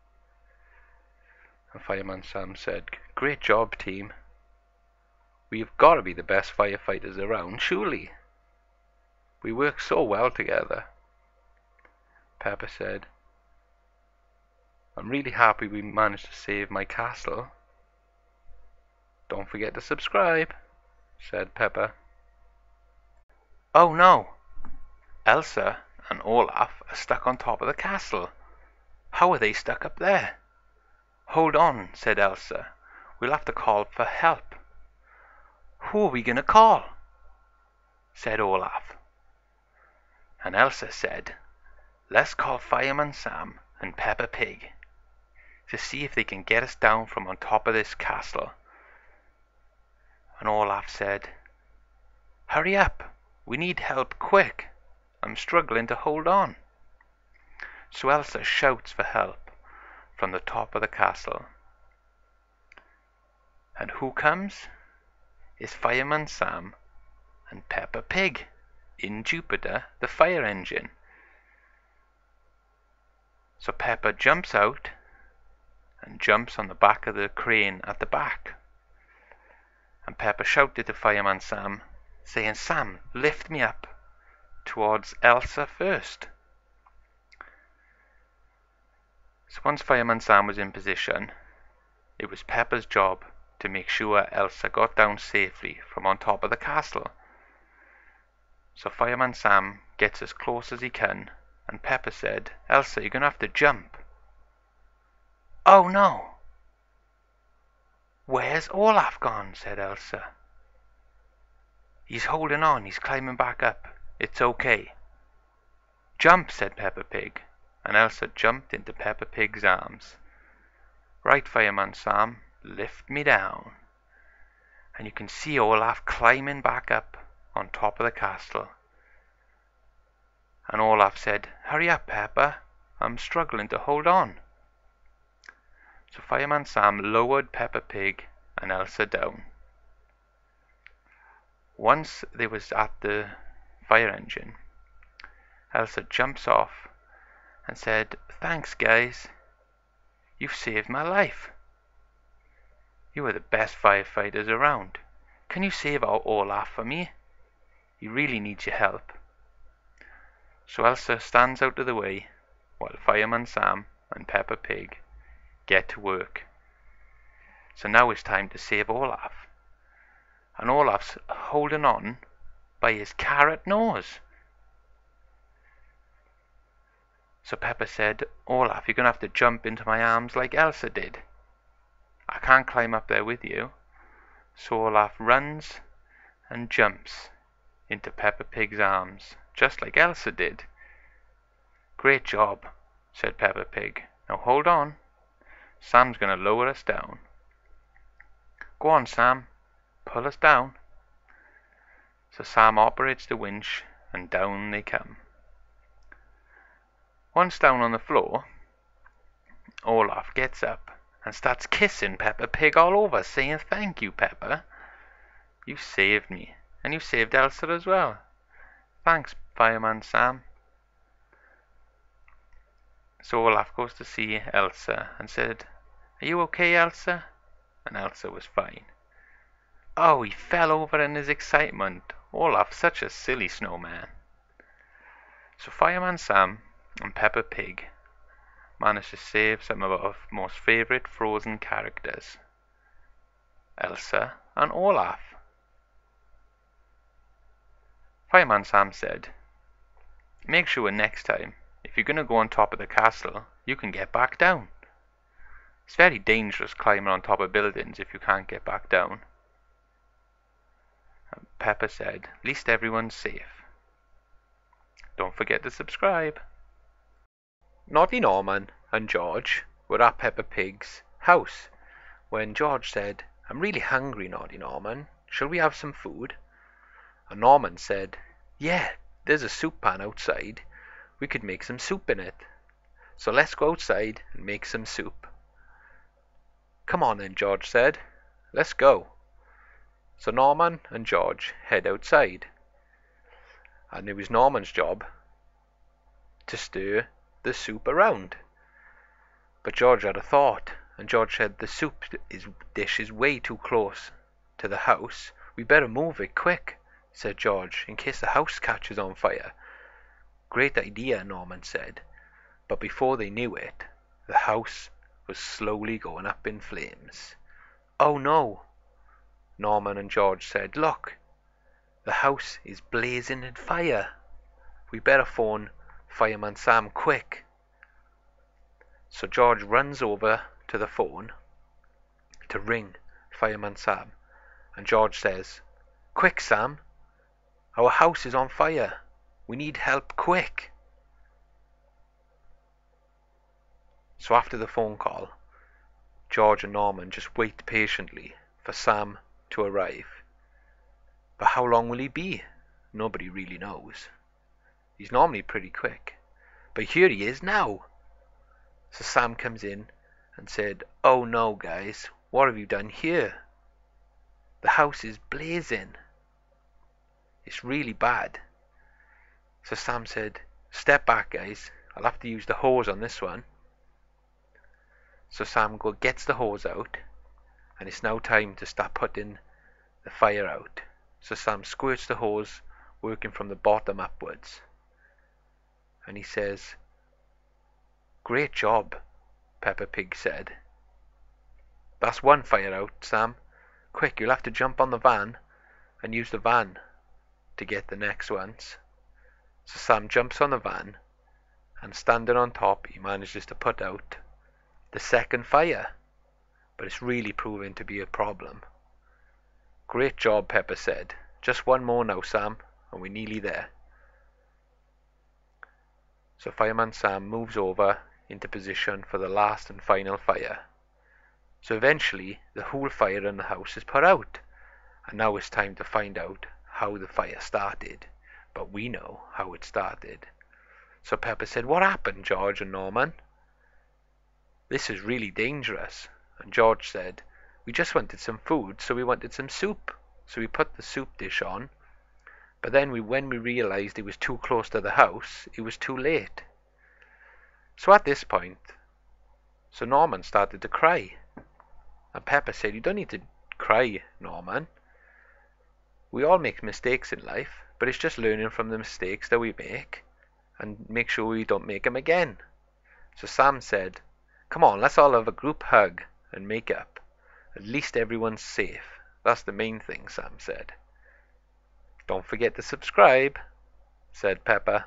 A: And Fireman Sam said, great job, team. We've got to be the best firefighters around, surely. We work so well together. Peppa said, I'm really happy we managed to save my castle. Don't forget to subscribe, said Peppa. Oh no! Elsa and Olaf are stuck on top of the castle. How are they stuck up there? Hold on, said Elsa. We'll have to call for help. Who are we going to call? Said Olaf. And Elsa said, let's call Fireman Sam and Peppa Pig to see if they can get us down from on top of this castle. And Olaf said, hurry up, we need help quick. I'm struggling to hold on. So Elsa shouts for help from the top of the castle. And who comes? It's Fireman Sam and Peppa Pig in Jupiter, the fire engine. So Peppa jumps out and jumps on the back of the crane at the back. And Peppa shouted to Fireman Sam, saying, Sam, lift me up towards Elsa first. So once Fireman Sam was in position, it was Peppa's job to make sure Elsa got down safely from on top of the castle. So Fireman Sam gets as close as he can, and Peppa said, Elsa, you're going to have to jump. Oh no! Where's Olaf gone? Said Elsa. He's holding on, he's climbing back up. It's okay. Jump, said Peppa Pig, and Elsa jumped into Peppa Pig's arms. Right, Fireman Sam, lift me down. And you can see Olaf climbing back up on top of the castle. And Olaf said, hurry up, Peppa, I'm struggling to hold on. So Fireman Sam lowered Peppa Pig and Elsa down. Once they was at the fire engine, Elsa jumps off and said, thanks guys, you've saved my life. You are the best firefighters around. Can you save our Olaf for me? He really needs your help. So Elsa stands out of the way while Fireman Sam and Peppa Pig get to work. So now it's time to save Olaf. And Olaf's holding on by his carrot nose. So Peppa said, Olaf, you're going to have to jump into my arms like Elsa did. I can't climb up there with you. So Olaf runs and jumps into Peppa Pig's arms, just like Elsa did. Great job, said Peppa Pig. Now hold on. Sam's going to lower us down. Go on, Sam. Pull us down. So Sam operates the winch and down they come. Once down on the floor, Olaf gets up and starts kissing Peppa Pig all over, saying, thank you, Peppa. You saved me, and you saved Elsa as well. Thanks, Fireman Sam. So Olaf goes to see Elsa and said, are you okay, Elsa? And Elsa was fine. Oh, he fell over in his excitement. Olaf, such a silly snowman. So Fireman Sam and Peppa Pig managed to save some of our most favourite Frozen characters, Elsa and Olaf. Fireman Sam said, make sure next time, if you're going to go on top of the castle, you can get back down. It's very dangerous climbing on top of buildings if you can't get back down. And Peppa said, at least everyone's safe. Don't forget to subscribe. Naughty Norman and George were at Peppa Pig's house when George said, I'm really hungry, Naughty Norman. Shall we have some food? And Norman said, yeah, there's a soup pan outside. We could make some soup in it. So let's go outside and make some soup. Come on then, George said. Let's go. So Norman and George head outside. And it was Norman's job to stir the soup around. But George had a thought, and George said, the soup is, dish is way too close to the house. We better move it quick, said George, in case the house catches on fire. Great idea, Norman said. But before they knew it, the house was slowly going up in flames. Oh no, Norman and George said, look, the house is blazing in fire. We better phone Fireman Sam quick. So George runs over to the phone to ring Fireman Sam, and George says, quick Sam, our house is on fire. We need help quick. So after the phone call, George and Norman just wait patiently for Sam to arrive. But how long will he be? Nobody really knows. He's normally pretty quick. But here he is now. So Sam comes in and said, oh no guys, what have you done here? The house is blazing. It's really bad. So Sam said, step back guys, I'll have to use the hose on this one. So Sam go gets the hose out, and it's now time to start putting the fire out. So Sam squirts the hose, working from the bottom upwards. And he says, great job, Peppa Pig said. That's one fire out, Sam. Quick, you'll have to jump on the van and use the van to get the next ones. So Sam jumps on the van, and standing on top, he manages to put out the second fire. But it's really proving to be a problem. Great job, Peppa said. Just one more now, Sam, and we're nearly there. So Fireman Sam moves over into position for the last and final fire. So eventually, the whole fire in the house is put out. And now it's time to find out how the fire started. But we know how it started. So Pepper said, "What happened, George and Norman? This is really dangerous." And George said, "We just wanted some food, so we wanted some soup. So we put the soup dish on. But then we, when we realized it was too close to the house, it was too late." So at this point, so Norman started to cry. And Pepper said, "You don't need to cry, Norman. We all make mistakes in life, but it's just learning from the mistakes that we make and make sure we don't make them again." So Sam said, "Come on, let's all have a group hug and make up. At least everyone's safe. That's the main thing," Sam said. "Don't forget to subscribe," said Pepper.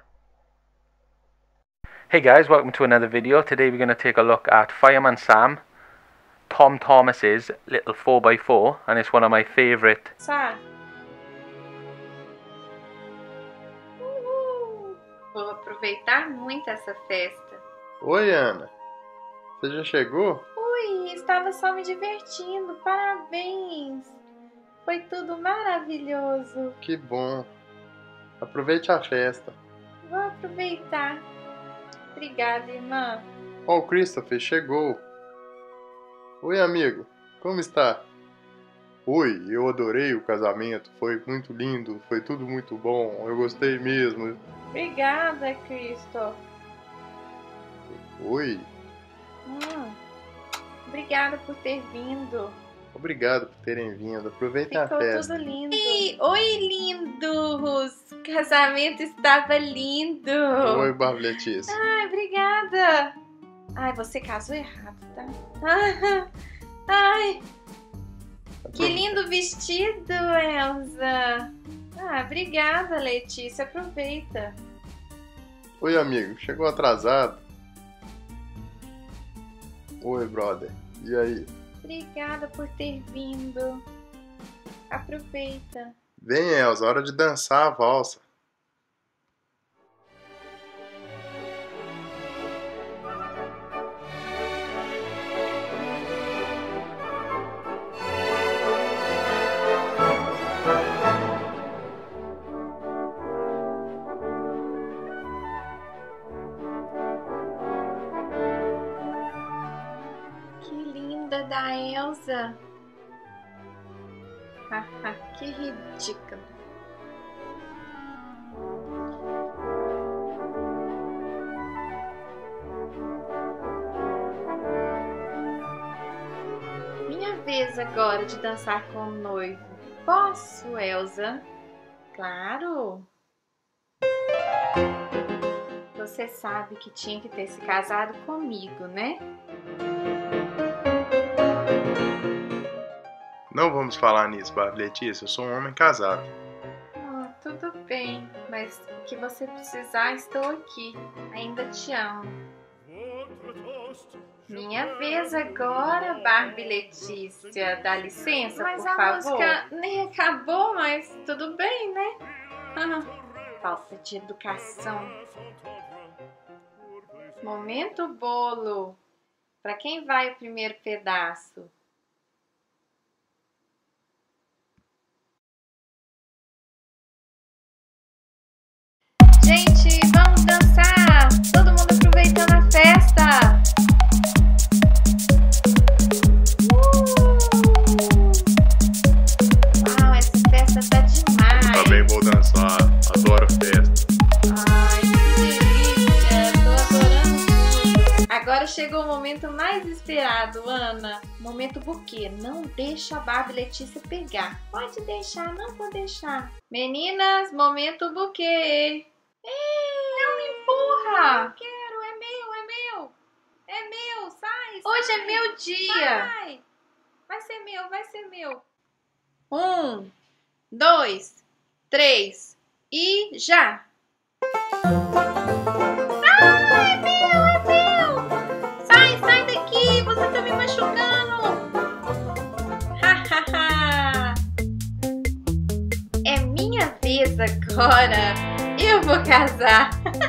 A: Hey guys, welcome to another video. Today we're going to take a look at Fireman Sam, Tom Thomas's little four by four, and it's one of my favourite.
D: Sá. Uhul. Vou aproveitar muito essa festa.
F: Oi, Ana. Você já chegou?
D: Ui, estava só me divertindo. Parabéns. Foi tudo maravilhoso.
F: Que bom. Aproveite a festa.
D: Vou aproveitar. Obrigada, irmã.
F: Ó, o Christopher chegou. Oi, amigo. Como está? Oi, eu adorei o casamento. Foi muito lindo. Foi tudo muito bom. Eu gostei mesmo.
D: Obrigada, Cristo.
F: Oi.
D: Hum, obrigada por ter vindo.
F: Obrigado por terem vindo. Aproveitem a
D: Ficou
F: festa.
D: tudo lindo. Oi, oi, lindos. O casamento estava lindo.
F: Oi, Barbletice.
D: Ai, obrigada. Ai, você casou errado, tá? Ai, que lindo vestido, Elza. Ah, obrigada, Letícia. Aproveita.
F: Oi, amigo. Chegou atrasado. Oi, brother. E aí?
D: Obrigada por ter vindo. Aproveita.
F: Vem, Elza. Hora de dançar a valsa.
D: Da Elza. Haha, que ridículo. Minha vez agora de dançar com o noivo. Posso, Elza? Claro. Você sabe que tinha que ter se casado comigo, né?
F: Não vamos falar nisso, Barbletice. Eu sou um homem casado.
D: Oh, tudo bem, mas o que você precisar, estou aqui. Ainda te amo. Minha vez agora, Barbie Letícia. Dá licença,
C: Mas
D: por
C: a
D: favor.
C: música
D: nem acabou, mas tudo bem, né? Ah, falta de educação. Momento bolo. Para quem vai o primeiro pedaço? Gente, vamos dançar! Todo mundo aproveitando a festa! Uh! Uau, essa festa tá demais!
F: Também vou dançar. Adoro festa.
D: Ai, que delícia! Tô adorando tudo! Agora chegou o momento mais esperado, Ana. Momento buquê. Não deixa a Barbie Letícia pegar. Pode deixar, não vou deixar. Meninas, momento buquê! Ei, não me empurra! Eu quero, é meu, é meu! É meu, sai! sai. Hoje é meu dia! Vai. vai ser meu, vai ser meu! Um, dois, três e já! Ah, é meu, é meu! Sai, sai daqui! Você tá me machucando! Hahaha! É
C: agora eu vou casar.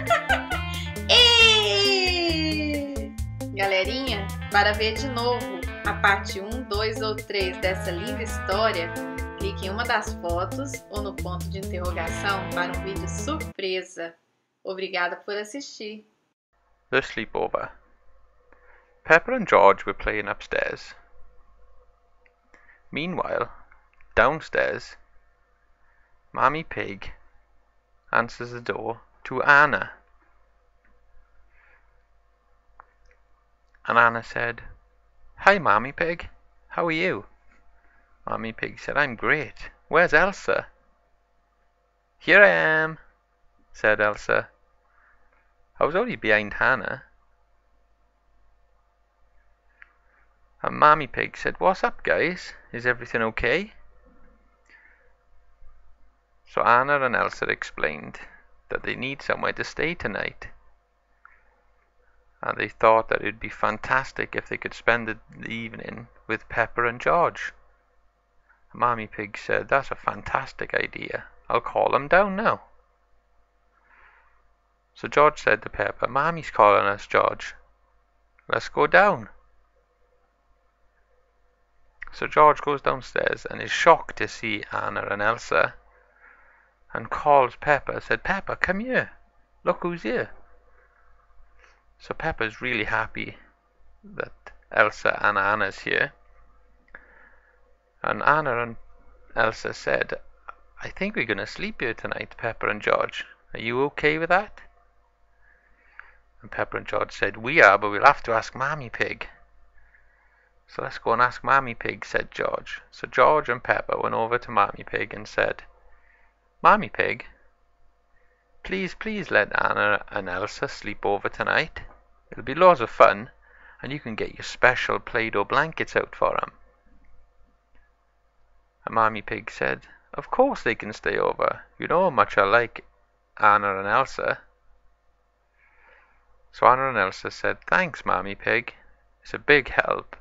C: E... Galerinha, para ver de novo a parte um, dois ou três dessa linda história, clique em uma das fotos ou no ponto de interrogação para um vídeo surpresa. Obrigada por assistir.
A: The sleepover. Pepper and George were playing upstairs. Meanwhile, downstairs, Mammy Pig answers the door to Anna. And Anna said, "Hi, Mammy Pig. How are you?" Mammy Pig said, "I'm great. Where's Elsa?" "Here I am," said Elsa. "I was only behind Hannah." And Mammy Pig said, "What's up, guys? Is everything okay?" So Anna and Elsa explained that they need somewhere to stay tonight. And they thought that it would be fantastic if they could spend the evening with Pepper and George. And Mammy Pig said, "That's a fantastic idea. I'll call them down now." So George said to Pepper, "Mammy's calling us, George. Let's go down." So George goes downstairs and is shocked to see Anna and Elsa, and calls Pepper, said, "Pepper, come here. Look who's here." So Pepper's really happy that Elsa and Anna's here. And Anna and Elsa said, "I think we're going to sleep here tonight, Pepper and George. Are you okay with that?" And Pepper and George said, "We are, but we'll have to ask Mammy Pig." "So let's go and ask Mammy Pig," said George. So George and Pepper went over to Mammy Pig and said, "Mammy Pig, please, please let Anna and Elsa sleep over tonight. It'll be loads of fun, and you can get your special Play-Doh blankets out for them." And Mammy Pig said, "Of course they can stay over. You know how much I like Anna and Elsa." So Anna and Elsa said, "Thanks, Mammy Pig. It's a big help."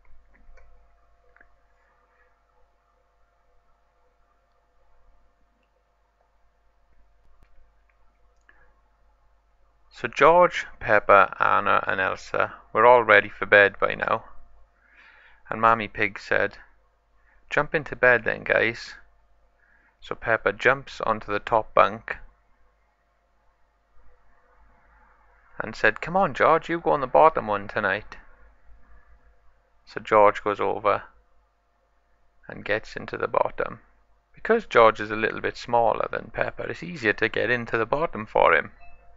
A: So George, Pepper, Anna and Elsa were all ready for bed by now. And Mammy Pig said, "Jump into bed then, guys." So Pepper jumps onto the top bunk and said, "Come on, George, you go on the bottom one tonight." So George goes over and gets into the bottom. Because George is a little bit smaller than Pepper, it's easier to get into the bottom for him.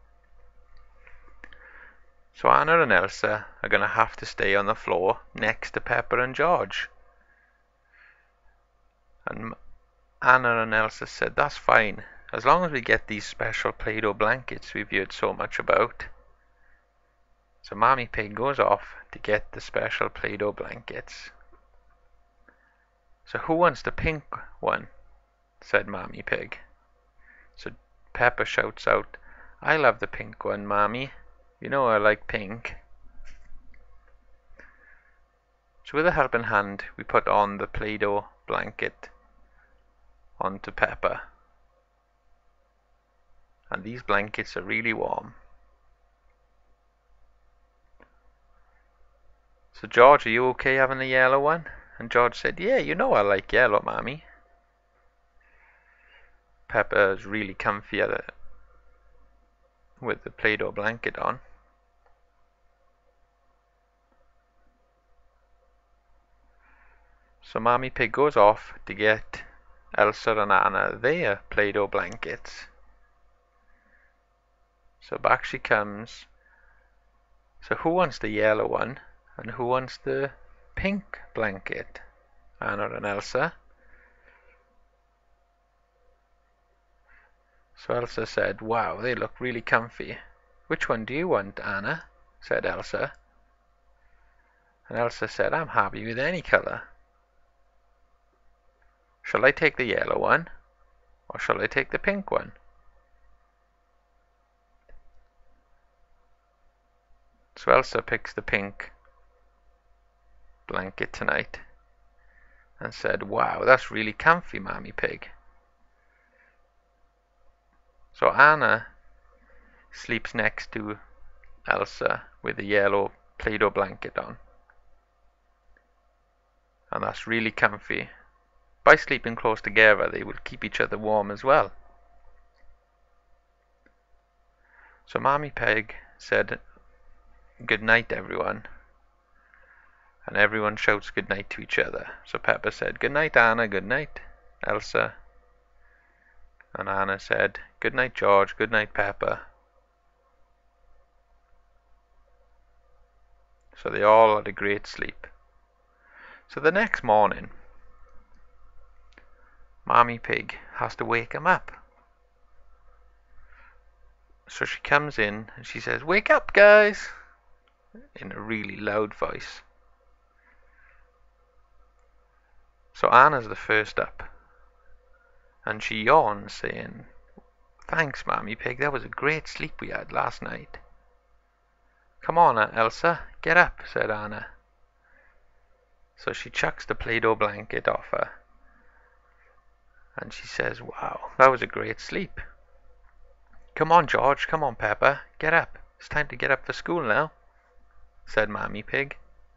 A: So Anna and Elsa are going to have to stay on the floor next to Pepper and George. And Anna and Elsa said, "That's fine, as long as we get these special Play-Doh blankets we've heard so much about." So Mammy Pig goes off to get the special Play-Doh blankets. "So who wants the pink one?" said Mammy Pig. So Pepper shouts out, "I love the pink one, Mammy. You know I like pink." So with a helping hand, we put on the Play-Doh blanket onto Pepper. And these blankets are really warm. So George, are you okay having the yellow one? And George said, "Yeah, you know I like yellow, Mammy." Pepper's really comfy at it with the Play-Doh blanket on. So Mammy Pig goes off to get Elsa and Anna their Play-Doh blankets. So back she comes. So who wants the yellow one? And who wants the pink blanket? Anna and Elsa. So Elsa said, "Wow, they look really comfy. Which one do you want, Anna?" said Elsa. And Elsa said, "I'm happy with any colour. Shall I take the yellow one? Or shall I take the pink one?" So Elsa picks the pink blanket tonight and said, "Wow, that's really comfy, Mammy Pig." So Anna sleeps next to Elsa with a yellow Play-Doh blanket on. And that's really comfy. By sleeping close together, they will keep each other warm as well. So Mommy Pig said, "Good night, everyone." And everyone shouts good night to each other. So Peppa said, "Good night, Anna, good night, Elsa." And Anna said, "Good night, George, good night, Peppa." So they all had a great sleep. So the next morning, Mommy Pig has to wake him up. So she comes in and she says, "Wake up, guys," in a really loud voice. So Anna's the first up. And she yawns, saying, "Thanks, Mommy Pig, that was a great sleep we had last night." "Come on, Elsa, get up," said Anna. So she chucks the Play-Doh blanket off her. And she says, "Wow, that was a great sleep." "Come on, George, come on, Peppa, get up. It's time to get up for school now," said Mommy Pig.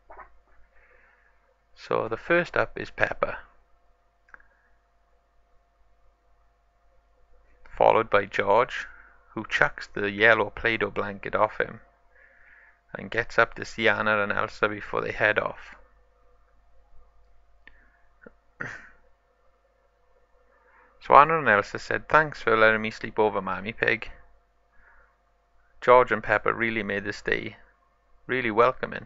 A: So the first up is Peppa, followed by George, who chucks the yellow Play-Doh blanket off him and gets up to see Anna and Elsa before they head off. So Anna and Elsa said, "Thanks for letting me sleep over, Mommy Pig." George and Peppa really made this day really welcoming.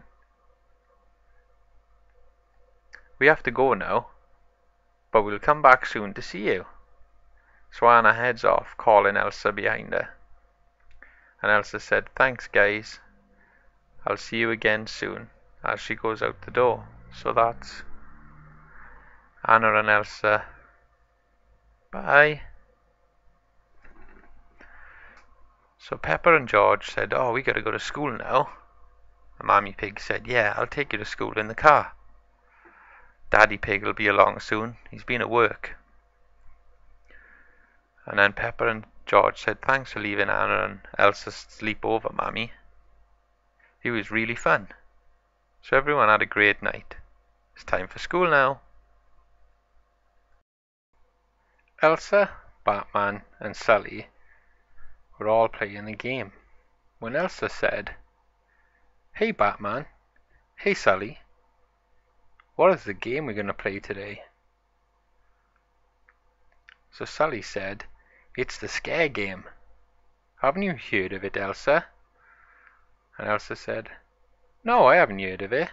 A: "We have to go now, but we'll come back soon to see you." So Anna heads off, calling Elsa behind her. And Elsa said, "Thanks, guys. I'll see you again soon," as she goes out the door. So that's Anna and Elsa. Bye. So Peppa and George said, "Oh, we gotta go to school now." And Mommy Pig said, "Yeah, I'll take you to school in the car. Daddy Pig will be along soon. He's been at work." And then Peppa and George said, "Thanks for leaving Anna and Elsa sleep over, Mommy. It was really fun." So everyone had a great night. It's time for school now. Elsa, Batman, and Sully were all playing a game when Elsa said, "Hey Batman, hey Sully, what is the game we're going to play today?" So Sully said, "It's the scare game. Haven't you heard of it, Elsa?" And Elsa said, "No, I haven't heard of it."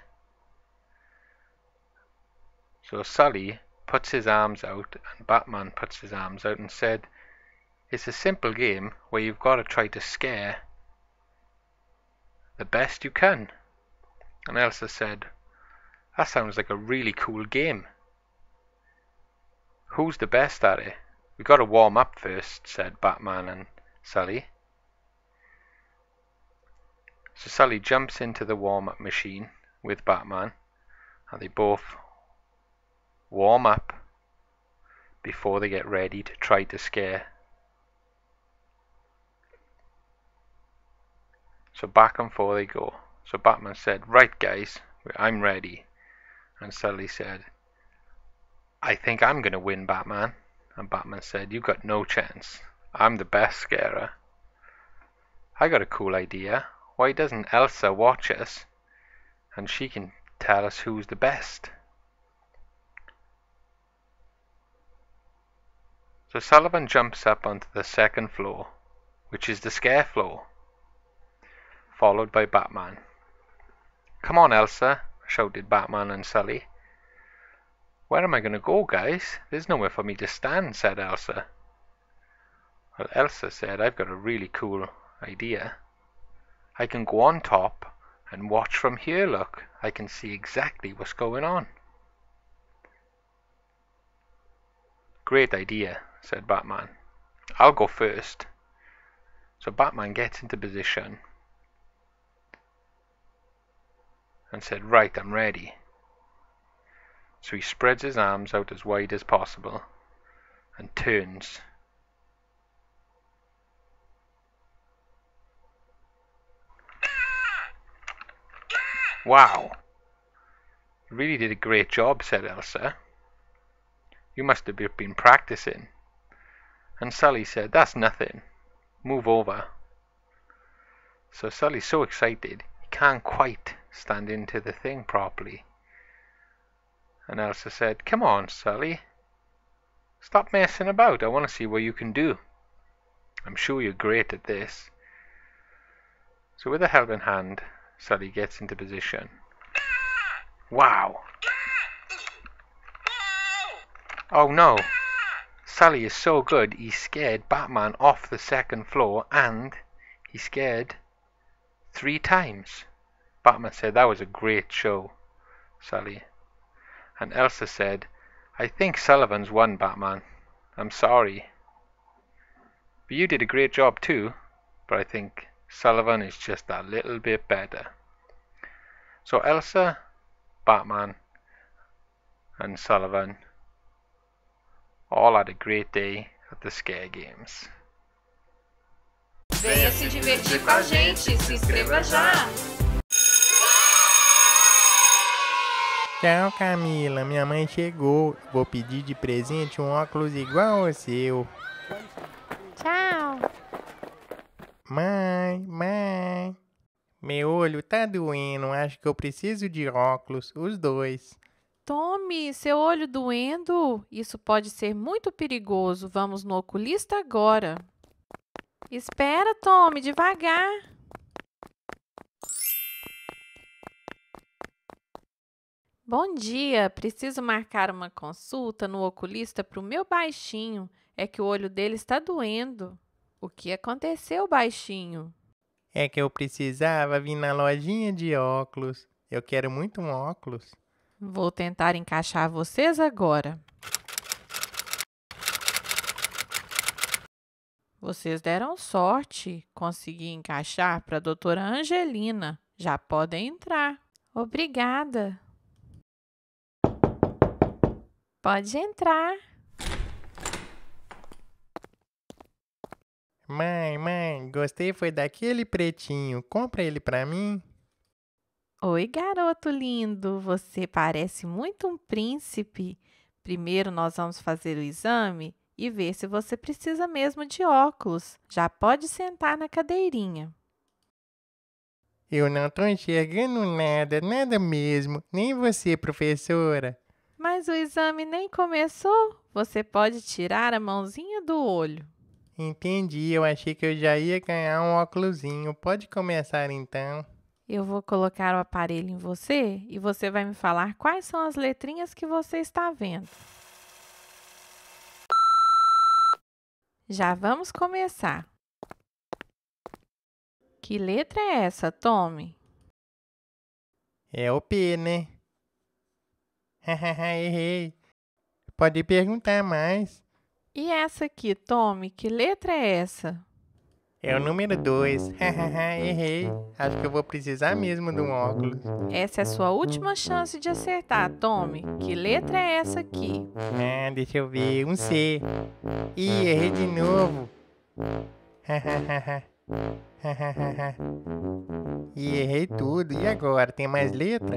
A: So Sully puts his arms out and Batman puts his arms out and said, "It's a simple game where you've got to try to scare the best you can." And Elsa said, "That sounds like a really cool game. Who's the best at it? We got to warm up first," said Batman and Sully. So Sully jumps into the warm-up machine with Batman and they both warm up before they get ready to try to scare. So back and forth they go. So Batman said, "Right guys, I'm ready." And Sully said, "I think I'm going to win, Batman." And Batman said, "You've got no chance. I'm the best scarer. I got a cool idea. Why doesn't Elsa watch us and she can tell us who's the best?" So Sullivan jumps up onto the second floor, which is the scare floor, followed by Batman. "Come on, Elsa," shouted Batman and Sully. "Where am I going to go, guys? There's nowhere for me to stand," said Elsa. Well, Elsa said, "I've got a really cool idea. I can go on top and watch from here, look. I can see exactly what's going on." "Great idea," said Batman. "I'll go first." So Batman gets into position and said, "Right, I'm ready." So he spreads his arms out as wide as possible and turns Wow. You really did a great job, said Elsa. You must have been practicing. And Sully said, that's nothing. Move over. So Sully's so excited, he can't quite stand into the thing properly. And Elsa said, come on, Sully. Stop messing about. I want to see what you can do. I'm sure you're great at this. So with a helping hand, Sully gets into position. Wow. Oh no. Sully is so good, he scared Batman off the second floor, and he scared three times. Batman said, that was a great show, Sully. And Elsa said, I think Sullivan's won, Batman. I'm sorry. But you did a great job too, but I think Sullivan is just a little bit better. So Elsa, Batman, and Sullivan all had a great day at the Scare Games.
C: Venha se divertir com a gente, se inscreva já!
E: Tchau, Camila. Minha mãe chegou. Vou pedir de presente um óculos igual ao seu.
D: Tchau.
E: Mãe, mãe. Meu olho tá doendo. Acho que eu preciso de óculos, os dois.
D: Tommy, seu olho doendo? Isso pode ser muito perigoso. Vamos no oculista agora. Espera, Tommy, devagar. Bom dia, preciso marcar uma consulta no oculista para o meu baixinho. É que o olho dele está doendo. O que aconteceu, baixinho?
E: É que eu precisava vir na lojinha de óculos. Eu quero muito um óculos.
D: Vou tentar encaixar vocês agora. Vocês deram sorte. Consegui encaixar para a doutora Angelina. Já podem entrar. Obrigada. Pode entrar.
E: Mãe, mãe, gostei foi daquele pretinho. Compra ele pra mim.
D: Oi, garoto lindo. Você parece muito um príncipe. Primeiro nós vamos fazer o exame e ver se você precisa mesmo de óculos. Já pode sentar na cadeirinha.
E: Eu não tô enxergando nada, nada mesmo. Nem você, professora.
D: Mas o exame nem começou. Você pode tirar a mãozinha do olho.
E: Entendi, eu achei que eu já ia ganhar um óculosinho. Pode começar então.
D: Eu vou colocar o aparelho em você e você vai me falar quais são as letrinhas que você está vendo. Já vamos começar. Que letra é essa, Tommy?
E: É o P, né? Hahaha, errei. Pode perguntar mais.
D: E essa aqui, Tommy, que letra é essa?
E: É o número dois. Hahaha, errei. Acho que eu vou precisar mesmo de um óculos.
D: Essa é a sua última chance de acertar, Tommy. Que letra é essa aqui?
E: Ah, deixa eu ver. Um C. Ih, errei de novo. Hahaha. Hahaha. Ih, errei tudo. E agora? Tem mais letra?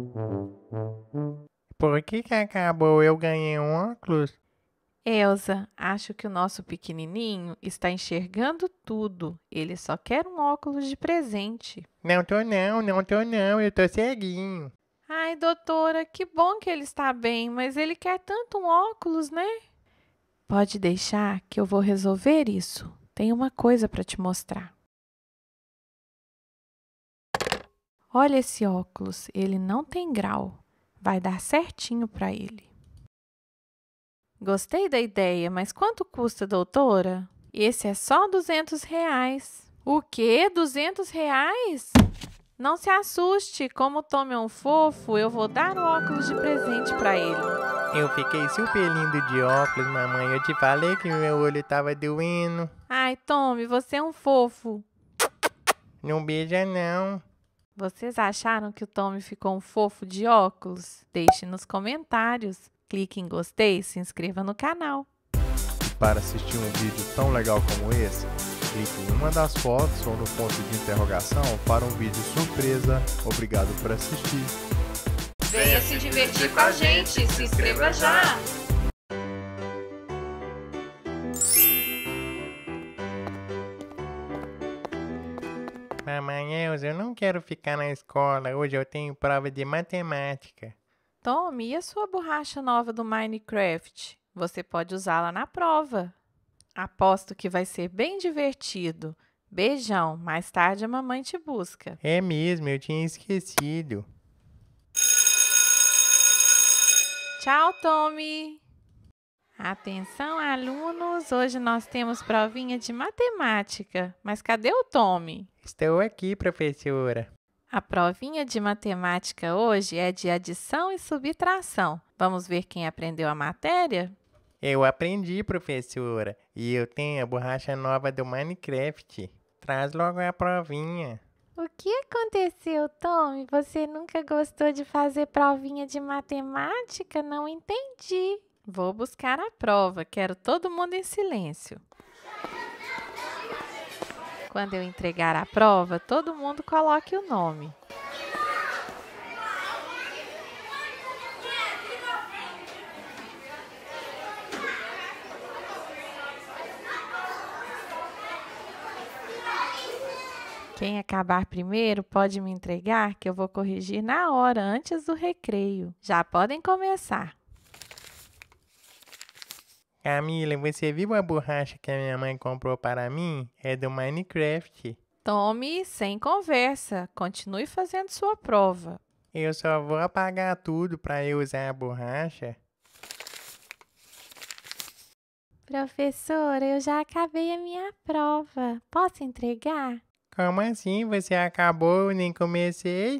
E: Por que que acabou? Eu ganhei um óculos?
D: Elsa, acho que o nosso pequenininho está enxergando tudo. Ele só quer um óculos de presente.
E: Não tô não, não tô não. Eu tô ceguinho.
D: Ai, doutora, que bom que ele está bem, mas ele quer tanto um óculos, né? Pode deixar que eu vou resolver isso. Tem uma coisa para te mostrar. Olha esse óculos, ele não tem grau. Vai dar certinho para ele. Gostei da ideia, mas quanto custa, doutora? Esse é só duzentos reais. O quê? duzentos reais? Não se assuste, como o Tommy é um fofo, eu vou dar o óculos de presente para ele.
E: Eu fiquei super lindo de óculos, mamãe. Eu te falei que meu olho tava doendo.
D: Ai, Tommy, você é um fofo.
E: Não beija não.
D: Vocês acharam que o Tommy ficou um fofo de óculos? Deixe nos comentários. Clique em gostei e se inscreva no canal.
F: Para assistir um vídeo tão legal como esse,
E: Clique em uma das fotos ou no ponto de interrogação para um vídeo surpresa. Obrigado por assistir.
C: Venha se divertir com a gente, se inscreva já!
E: Mamãe Elza, eu não quero ficar na escola. Hoje eu tenho prova de matemática.
D: Tommy, e a sua borracha nova do Minecraft? Você pode usá-la na prova. Aposto que vai ser bem divertido. Beijão, mais tarde a mamãe te busca.
E: É mesmo, eu tinha esquecido.
D: Tchau, Tommy! Atenção, alunos! Hoje nós temos provinha de matemática. Mas cadê o Tommy?
E: Estou aqui, professora.
D: A provinha de matemática hoje é de adição e subtração. Vamos ver quem aprendeu a matéria?
E: Eu aprendi, professora. E eu tenho a borracha nova do Minecraft. Traz logo a provinha.
D: O que aconteceu, Tommy? Você nunca gostou de fazer provinha de matemática? Não entendi. Vou buscar a prova. Quero todo mundo em silêncio. Quando eu entregar a prova, todo mundo coloque o nome. Quem acabar primeiro pode me entregar, que eu vou corrigir na hora, antes do recreio. Já podem começar.
E: Camila, você viu a borracha que a minha mãe comprou para mim? É do Minecraft.
D: Tome sem conversa. Continue fazendo sua prova.
E: Eu só vou apagar tudo para eu usar a borracha.
D: Professora, eu já acabei a minha prova. Posso entregar?
E: Como assim? Você acabou? Eu nem comecei?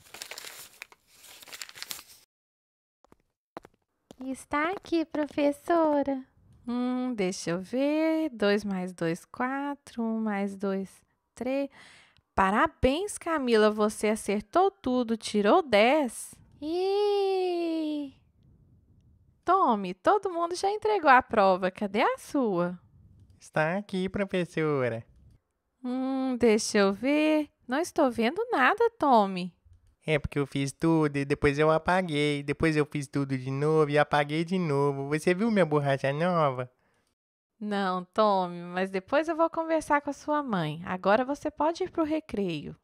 D: Está aqui, professora. Hum, deixa eu ver. dois mais dois, quatro. um mais dois, três. Parabéns, Camila. Você acertou tudo. Tirou dez. Ih! Tome, todo mundo já entregou a prova. Cadê a sua?
E: Está aqui, professora.
D: Hum, deixa eu ver. Não estou vendo nada, Tommy.
E: É porque eu fiz tudo e depois eu apaguei. Depois eu fiz tudo de novo e apaguei de novo. Você viu minha borracha nova?
D: Não, Tommy, mas depois eu vou conversar com a sua mãe. Agora você pode ir pro recreio.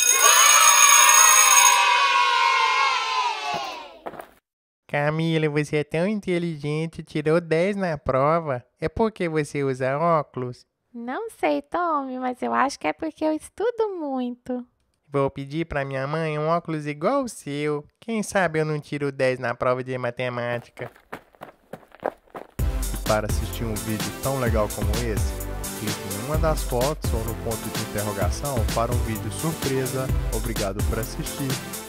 E: Camila, você é tão inteligente, tirou dez na prova. É porque você usa óculos?
D: Não sei, Tommy, mas eu acho que é porque eu estudo muito.
E: Vou pedir para minha mãe um óculos igual o seu. Quem sabe eu não tiro dez na prova de matemática. E para assistir um vídeo tão legal como esse, clique em uma das fotos ou no ponto de interrogação para um vídeo surpresa. Obrigado por assistir.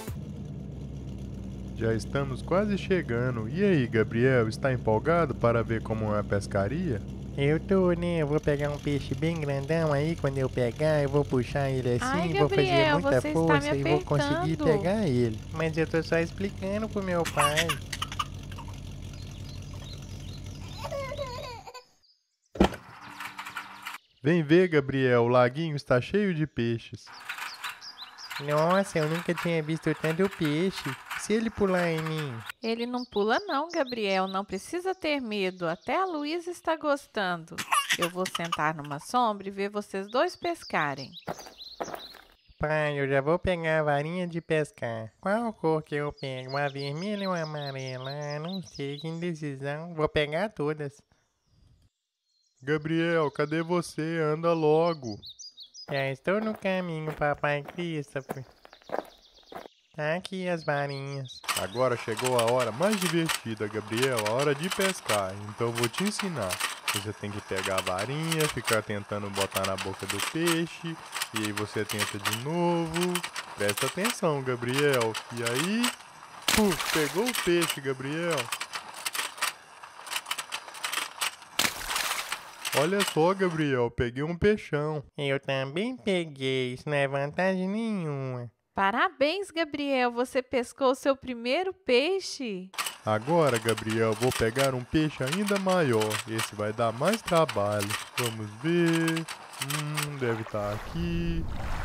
E: Já estamos quase chegando. E aí, Gabriel, está empolgado para ver como é a pescaria? Eu tô, né? Eu vou pegar um peixe bem grandão aí. Quando eu pegar, eu vou puxar ele assim,
D: Ai,
E: vou fazer
D: Gabriel,
E: muita
D: você está
E: força
D: me
E: e vou conseguir
D: apertando.
E: pegar ele. Mas eu tô só explicando pro meu pai.
F: Vem ver, Gabriel, o laguinho está cheio de peixes.
E: Nossa, eu nunca tinha visto tanto peixe. Se ele pular em mim?
D: Ele não pula não, Gabriel. Não precisa ter medo. Até a Luísa está gostando. Eu vou sentar numa sombra e ver vocês dois pescarem.
E: Pai, eu já vou pegar a varinha de pescar. Qual cor que eu pego? A vermelha ou a amarela? Ah, não sei, que indecisão. Vou pegar todas.
F: Gabriel, cadê você? Anda logo.
E: Já estou no caminho, papai Christopher. Tá aqui as varinhas.
F: Agora chegou a hora mais divertida, Gabriel, a hora de pescar. Então vou te ensinar. Você tem que pegar a varinha, ficar tentando botar na boca do peixe. E aí você tenta de novo. Presta atenção, Gabriel. E aí... Puf, pegou o peixe, Gabriel. Olha só, Gabriel, peguei um peixão.
E: Eu também peguei, isso não é vantagem nenhuma.
D: Parabéns, Gabriel. Você pescou o seu primeiro peixe.
F: Agora, Gabriel, vou pegar um peixe ainda maior. Esse vai dar mais trabalho. Vamos ver. Hum, deve estar aqui.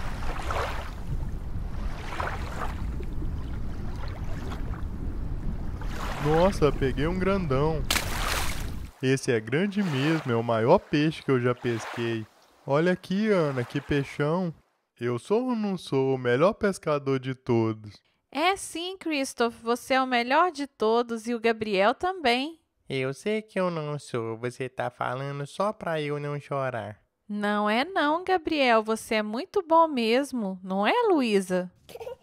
F: Nossa, peguei um grandão. Esse é grande mesmo, é o maior peixe que eu já pesquei. Olha aqui, Ana, que peixão. Eu sou ou não sou o melhor pescador de todos?
D: É sim, Christoph, você é o melhor de todos e o Gabriel também.
E: Eu sei que eu não sou, você tá falando só pra eu não chorar.
D: Não é não, Gabriel, você é muito bom mesmo, não é, Luísa?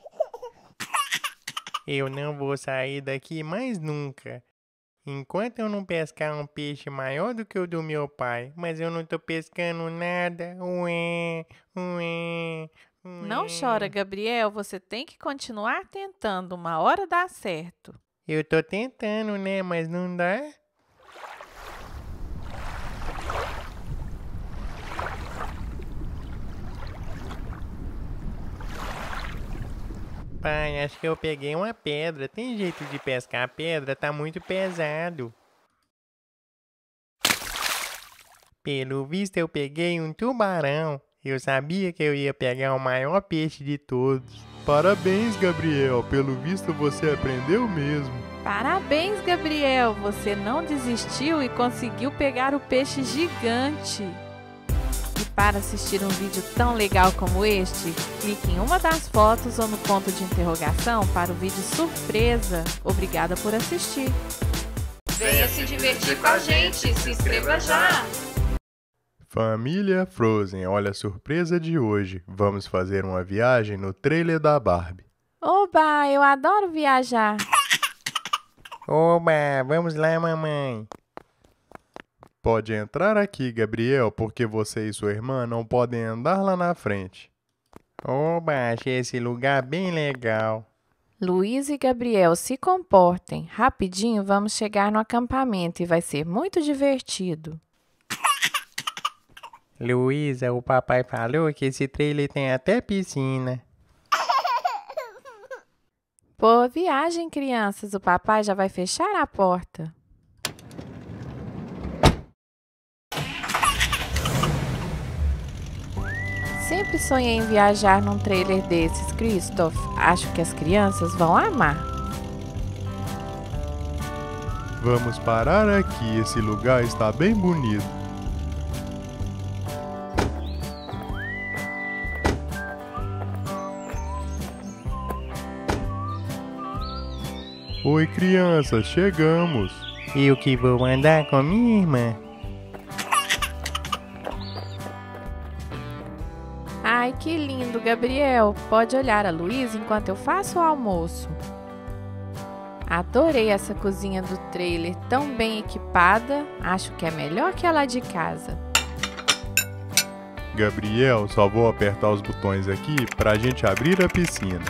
E: Eu não vou sair daqui mais nunca. Enquanto eu não pescar um peixe maior do que o do meu pai, mas eu não tô pescando nada. Ué, ué, ué.
D: Não chora, Gabriel, você tem que continuar tentando, uma hora dá certo.
E: Eu tô tentando, né, mas não dá. Pai, acho que eu peguei uma pedra. Tem jeito de pescar a pedra? Tá muito pesado. Pelo visto, eu peguei um tubarão. Eu sabia que eu ia pegar o maior peixe de todos.
F: Parabéns, Gabriel. Pelo visto, você aprendeu mesmo.
D: Parabéns, Gabriel. Você não desistiu e conseguiu pegar o peixe gigante. E para assistir um vídeo tão legal como este, clique em uma das fotos ou no ponto de interrogação para o vídeo surpresa. Obrigada por assistir.
C: Venha se divertir com a gente, se inscreva já!
F: Família Frozen, olha a surpresa de hoje. Vamos fazer uma viagem no trailer da Barbie.
D: Oba, eu adoro viajar.
E: Oba, vamos lá, mamãe.
F: Pode entrar aqui, Gabriel, porque você e sua irmã não podem andar lá na frente.
E: Oba, achei esse lugar bem legal.
D: Luísa e Gabriel, se comportem. Rapidinho vamos chegar no acampamento e vai ser muito divertido.
E: Luísa, o papai falou que esse trailer tem até piscina.
D: Boa viagem, crianças. O papai já vai fechar a porta. Sempre sonhei em viajar num trailer desses, Christoph. Acho que as crianças vão amar.
F: Vamos parar aqui, esse lugar está bem bonito. Oi, crianças, chegamos.
E: Eu que vou andar com minha irmã.
D: Ai, que lindo, Gabriel. Pode olhar a Luísa enquanto eu faço o almoço. Adorei essa cozinha do trailer, tão bem equipada. Acho que é melhor que a lá de casa.
F: Gabriel, só vou apertar os botões aqui para a gente abrir a piscina.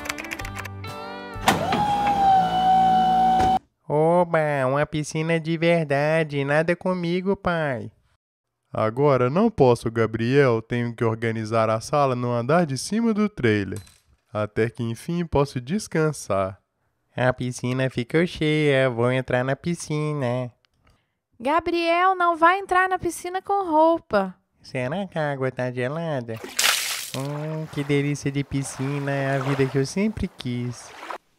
E: Oba, uma piscina de verdade, nada comigo, pai.
F: Agora não posso, Gabriel, tenho que organizar a sala no andar de cima do trailer. Até que enfim posso descansar.
E: A piscina ficou cheia, vou entrar na piscina.
D: Gabriel, não vai entrar na piscina com roupa.
E: Será que a água tá gelada? Hum, que delícia de piscina, é a vida que eu sempre quis.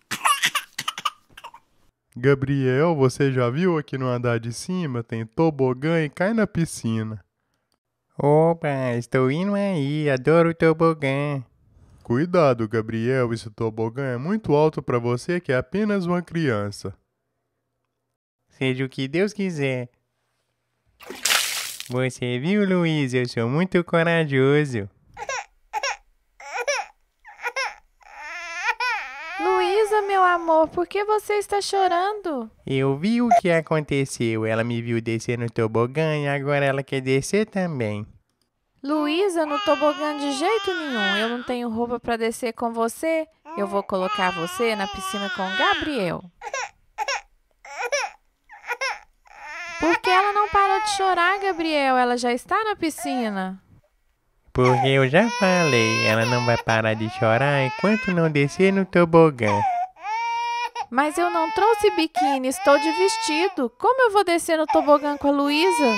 F: Gabriel, você já viu aqui no andar de cima? Tem tobogã e cai na piscina.
E: Opa, estou indo aí, adoro o tobogã.
F: Cuidado, Gabriel, esse tobogã é muito alto para você que é apenas uma criança.
E: Seja o que Deus quiser. Você viu, Luiz? Eu sou muito corajoso.
D: Luísa, meu amor, por que você está chorando?
E: Eu vi o que aconteceu. Ela me viu descer no tobogã e agora ela quer descer também.
D: Luísa, no tobogã de jeito nenhum. Eu não tenho roupa para descer com você. Eu vou colocar você na piscina com Gabriel. Por que ela não parou de chorar, Gabriel? Ela já está na piscina.
E: Porque eu já falei, ela não vai parar de chorar enquanto não descer no tobogã.
D: Mas eu não trouxe biquíni, estou de vestido. Como eu vou descer no tobogã com a Luísa?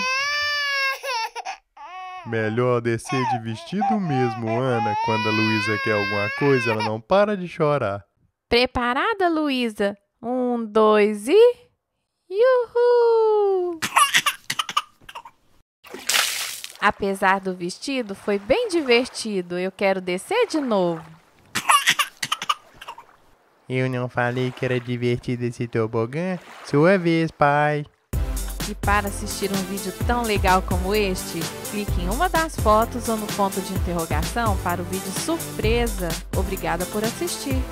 F: Melhor descer de vestido mesmo, Ana. Quando a Luísa quer alguma coisa, ela não para de chorar.
D: Preparada, Luísa? Um, dois e... Uhul! Apesar do vestido, foi bem divertido. Eu quero descer de novo.
E: Eu não falei que era divertido esse tobogã? Sua vez, pai.
D: E para assistir um vídeo tão legal como este, clique em uma das fotos ou no ponto de interrogação para o vídeo surpresa. Obrigada por assistir.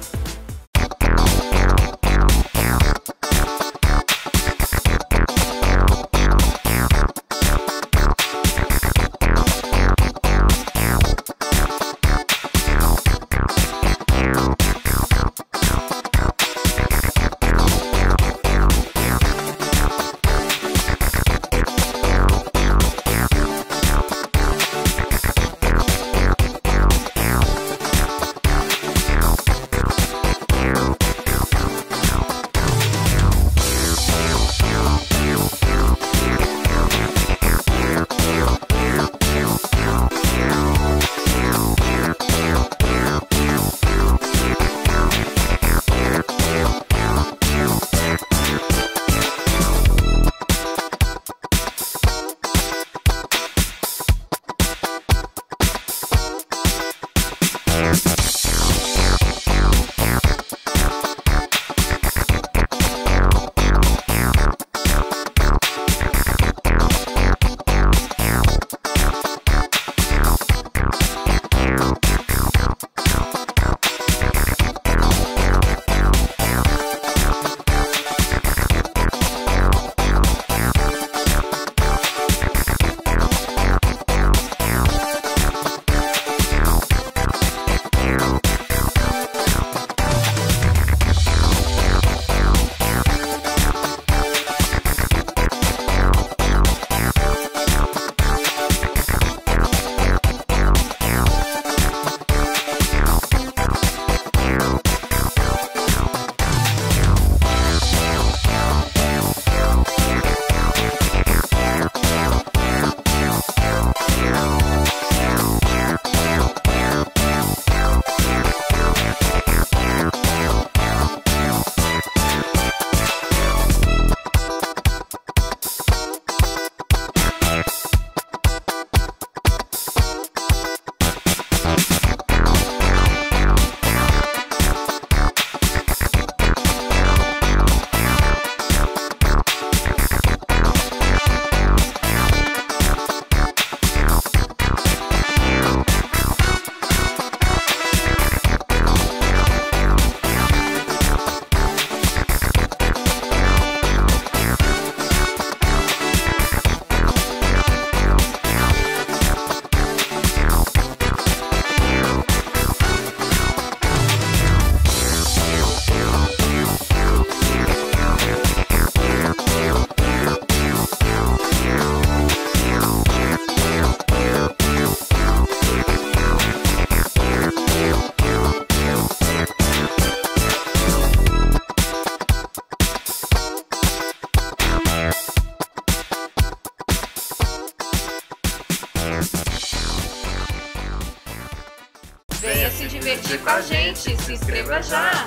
C: Venha se divertir com a gente, se inscreva já!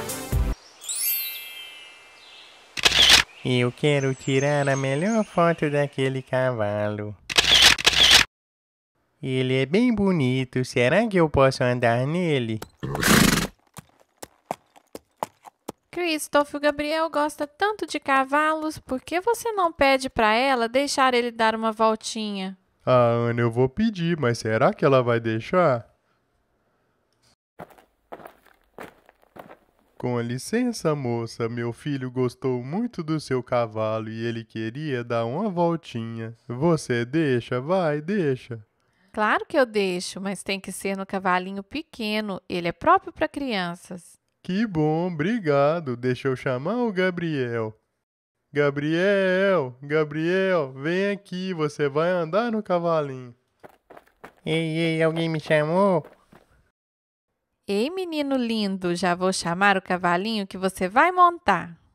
E: Eu quero tirar a melhor foto daquele cavalo. Ele é bem bonito, será que eu posso andar nele?
D: Christoph, o Gabriel gosta tanto de cavalos, por que você não pede para ela deixar ele dar uma voltinha?
F: Ah, Ana, eu vou pedir, mas será que ela vai deixar? Com licença, moça, meu filho gostou muito do seu cavalo e ele queria dar uma voltinha. Você deixa? Vai, deixa.
D: Claro que eu deixo, mas tem que ser no cavalinho pequeno, ele é próprio para crianças.
F: Que bom, obrigado. Deixa eu chamar o Gabriel. Gabriel, Gabriel, vem aqui, você vai andar no cavalinho.
E: Ei, ei, alguém me chamou?
D: Ei, menino lindo, já vou chamar o cavalinho que você vai montar.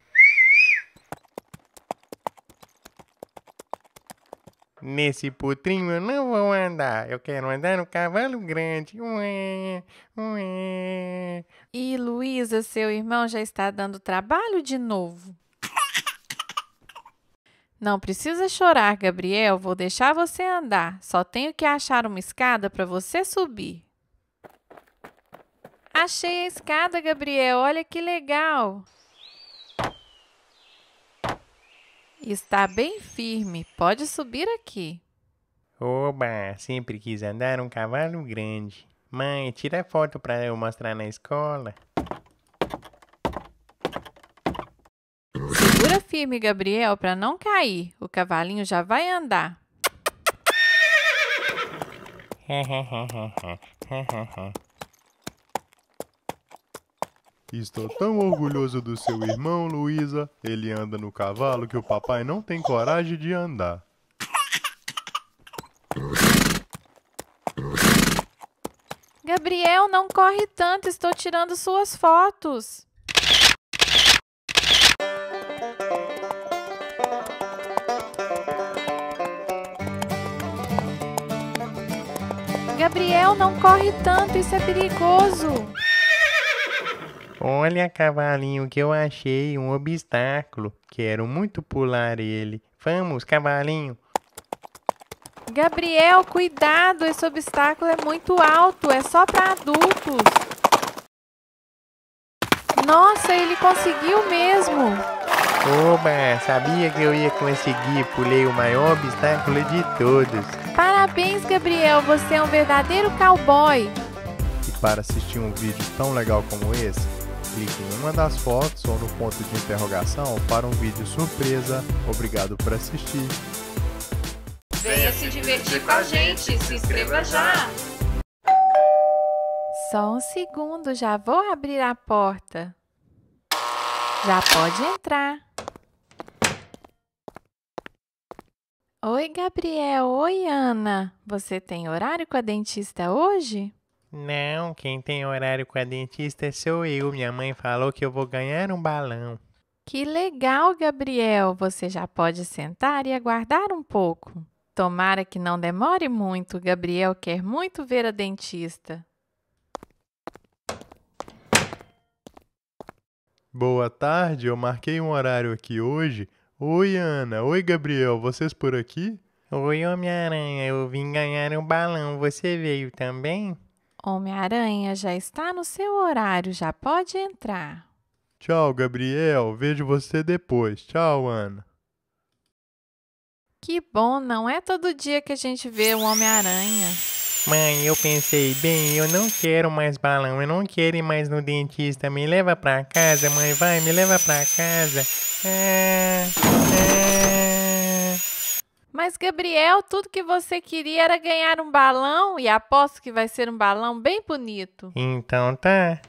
E: Nesse potrinho eu não vou andar. Eu quero andar no cavalo grande. Ué, ué.
D: E Luísa, seu irmão já está dando trabalho de novo. Não precisa chorar, Gabriel. Vou deixar você andar. Só tenho que achar uma escada para você subir. Achei a escada, Gabriel. Olha que legal. Está bem firme. Pode subir aqui.
E: Oba, sempre quis andar um cavalo grande. Mãe, tira foto para eu mostrar na escola.
D: Segura firme, Gabriel, para não cair. O cavalinho já vai andar.
F: Estou tão orgulhoso do seu irmão, Luísa. Ele anda no cavalo que o papai não tem coragem de andar.
D: Gabriel, não corre tanto. Estou tirando suas fotos. Gabriel, não corre tanto. Isso é perigoso.
E: Olha, cavalinho, que eu achei um obstáculo. Quero muito pular ele. Vamos, cavalinho.
D: Gabriel, cuidado. Esse obstáculo é muito alto. É só para adultos. Nossa, ele conseguiu mesmo.
E: Oba, sabia que eu ia conseguir. Pulei o maior obstáculo de todos.
D: Parabéns, Gabriel. Você é um verdadeiro cowboy.
F: E para assistir um vídeo tão legal como esse, clique em uma das fotos ou no ponto de interrogação para um vídeo surpresa. Obrigado por assistir.
C: Venha se divertir com a gente. Se inscreva já.
D: Só um segundo, já vou abrir a porta. Já pode entrar. Oi, Gabriel. Oi, Ana. Você tem horário com a dentista hoje?
E: Não, quem tem horário com a dentista sou eu. Minha mãe falou que eu vou ganhar um balão.
D: Que legal, Gabriel. Você já pode sentar e aguardar um pouco. Tomara que não demore muito. Gabriel quer muito ver a dentista.
F: Boa tarde, eu marquei um horário aqui hoje. Oi, Ana. Oi, Gabriel. Vocês por aqui?
E: Oi, Homem-Aranha. Eu vim ganhar um balão. Você veio também?
D: Homem-Aranha já está no seu horário. Já pode entrar.
F: Tchau, Gabriel. Vejo você depois. Tchau, Ana.
D: Que bom, não é todo dia que a gente vê o Homem-Aranha.
E: Mãe, eu pensei, bem, eu não quero mais balão, eu não quero ir mais no dentista. Me leva pra casa, mãe, vai, me leva pra casa. Ah, ah.
D: Mas, Gabriel, tudo que você queria era ganhar um balão e aposto que vai ser um balão bem bonito.
E: Então tá.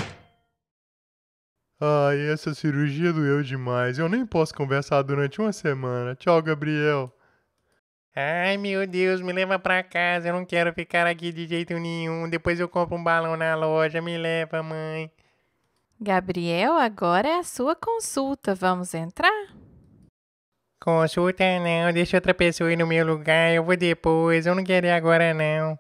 F: Ai, essa cirurgia doeu demais. Eu nem posso conversar durante uma semana. Tchau, Gabriel.
E: Ai, meu Deus, me leva pra casa. Eu não quero ficar aqui de jeito nenhum. Depois eu compro um balão na loja. Me leva, mãe.
D: Gabriel, agora é a sua consulta. Vamos entrar?
E: Consulta não. Deixa outra pessoa ir no meu lugar. Eu vou depois. Eu não quero ir agora, não.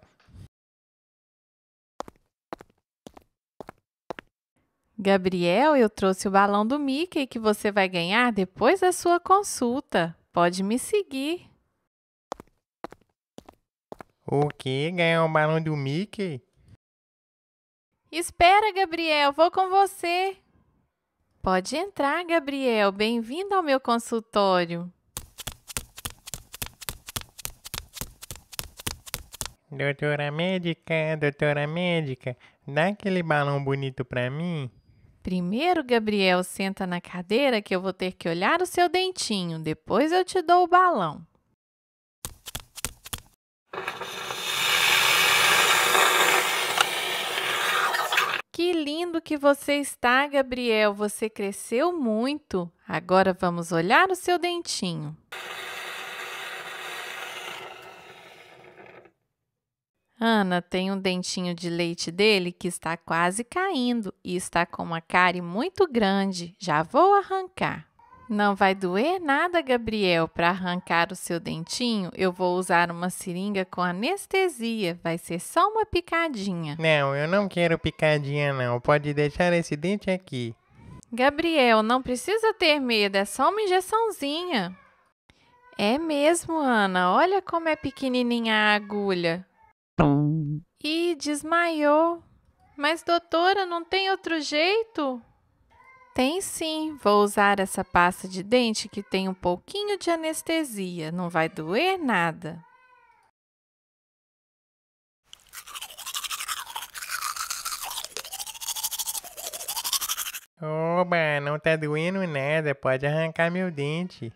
D: Gabriel, eu trouxe o balão do Mickey que você vai ganhar depois da sua consulta. Pode me seguir.
E: O quê? Ganhar um balão do Mickey?
D: Espera, Gabriel, vou com você. Pode entrar, Gabriel. Bem-vindo ao meu consultório.
E: Doutora médica, doutora médica, dá aquele balão bonito pra mim?
D: Primeiro, Gabriel, senta na cadeira que eu vou ter que olhar o seu dentinho. Depois eu te dou o balão. Que lindo que você está, Gabriel. Você cresceu muito. Agora vamos olhar o seu dentinho. Ana tem um dentinho de leite dele que está quase caindo e está com uma cárie muito grande. Já vou arrancar. Não vai doer nada, Gabriel. Para arrancar o seu dentinho, eu vou usar uma seringa com anestesia. Vai ser só uma picadinha.
E: Não, eu não quero picadinha não. Pode deixar esse dente aqui.
D: Gabriel, não precisa ter medo, é só uma injeçãozinha. É mesmo, Ana. Olha como é pequenininha a agulha. Ih, desmaiou. Mas, doutora, não tem outro jeito? Tem sim. Vou usar essa pasta de dente que tem um pouquinho de anestesia. Não vai doer nada.
E: Oba, não tá doendo nada. Pode arrancar meu dente.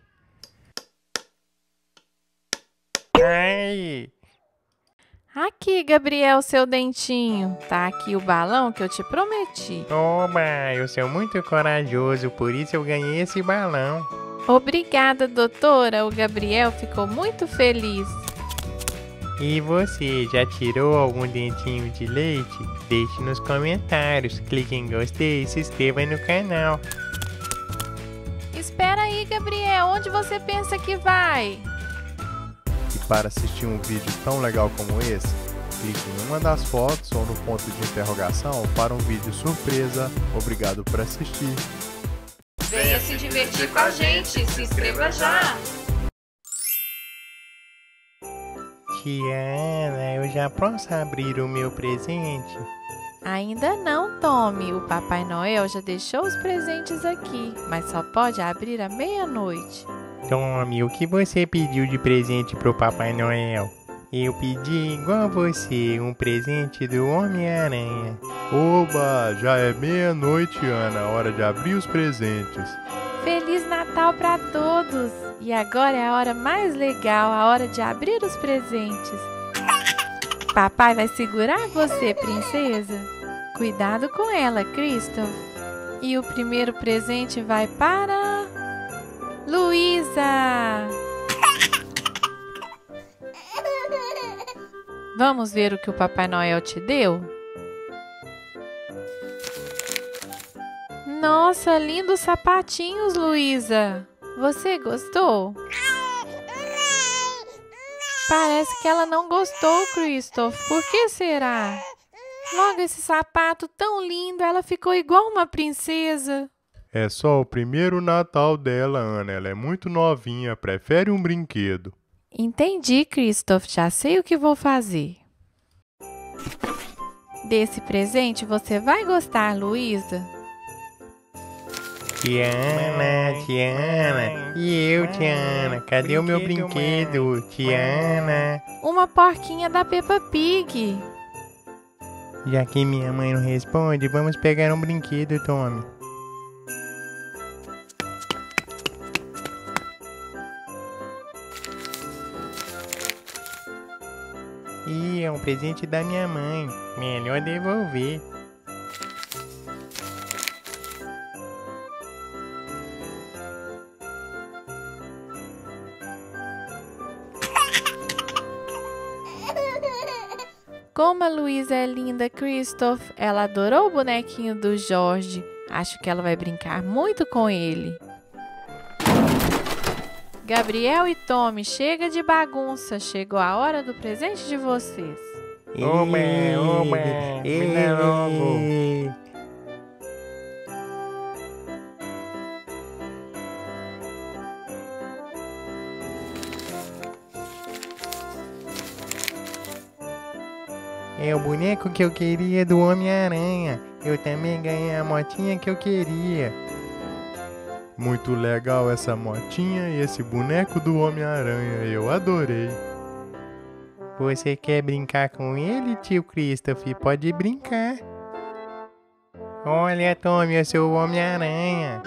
E: Ai!
D: Aqui, Gabriel, seu dentinho. Tá aqui o balão que eu te prometi.
E: Oba, eu sou muito corajoso, por isso eu ganhei esse balão.
D: Obrigada, doutora. O Gabriel ficou muito feliz.
E: E você, já tirou algum dentinho de leite? Deixe nos comentários, clique em gostei e se inscreva no canal.
D: Espera aí, Gabriel. Onde você pensa que vai?
F: E para assistir um vídeo tão legal como esse, clique em uma das fotos ou no ponto de interrogação para um vídeo surpresa. Obrigado por assistir.
C: Venha se divertir com a gente, se inscreva já!
E: Tiana, eu já posso abrir o meu presente?
D: Ainda não, Tommy. O Papai Noel já deixou os presentes aqui, mas só pode abrir à meia-noite.
E: Tommy, o que você pediu de presente pro Papai Noel? Eu pedi igual a você, um presente do Homem-Aranha.
F: Oba, já é meia-noite, Ana, hora de abrir os presentes.
D: Feliz Natal para todos! E agora é a hora mais legal, a hora de abrir os presentes. Papai vai segurar você, princesa. Cuidado com ela, Christoph. E o primeiro presente vai para... Luísa! Vamos ver o que o Papai Noel te deu? Nossa, lindos sapatinhos, Luísa! Você gostou? Parece que ela não gostou, Christoph. Por que será? Logo esse sapato tão lindo, ela ficou igual uma princesa.
F: É só o primeiro Natal dela, Ana. Ela é muito novinha, prefere um brinquedo.
D: Entendi, Christoph. Já sei o que vou fazer. Desse presente você vai gostar, Luísa?
E: Tiana, Tiana, e eu, Tiana? Cadê o meu brinquedo, Tiana?
D: Uma porquinha da Peppa Pig.
E: Já que minha mãe não responde, vamos pegar um brinquedo, Tommy. Ih, é um presente da minha mãe. Melhor devolver.
D: Como a Luísa é linda, Christoph. Ela adorou o bonequinho do Jorge. Acho que ela vai brincar muito com ele. Gabriel e Tommy, chega de bagunça. Chegou a hora do presente de vocês.
E: Oba, oba, me dá logo. É o boneco que eu queria do Homem-Aranha. Eu também ganhei a motinha que eu queria.
F: Muito legal essa motinha e esse boneco do Homem-Aranha. Eu adorei.
E: Você quer brincar com ele, tio Christoph? Pode brincar. Olha, Tommy, eu sou o Homem-Aranha.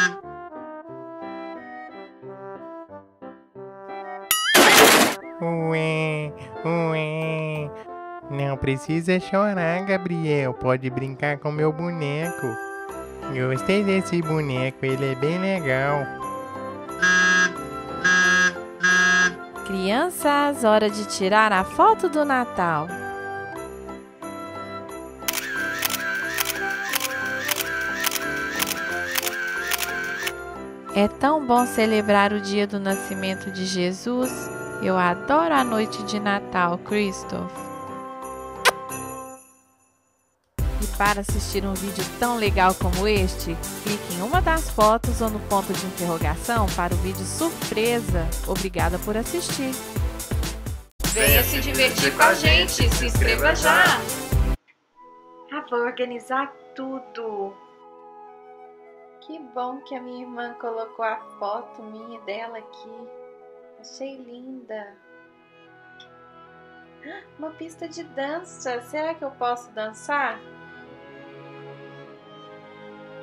E: Ué, ué. Não precisa chorar, Gabriel. Pode brincar com meu boneco. Gostei desse boneco, ele é bem legal.
D: Crianças, hora de tirar a foto do Natal. É tão bom celebrar o dia do nascimento de Jesus. Eu adoro a noite de Natal, Christoph. E para assistir um vídeo tão legal como este, clique em uma das fotos ou no ponto de interrogação para o vídeo surpresa. Obrigada por assistir.
C: Venha se divertir com a gente, se inscreva já! Ah, vou organizar tudo. Que bom que a minha irmã colocou a foto minha dela aqui. Achei linda. Uma pista de dança. Será que eu posso dançar?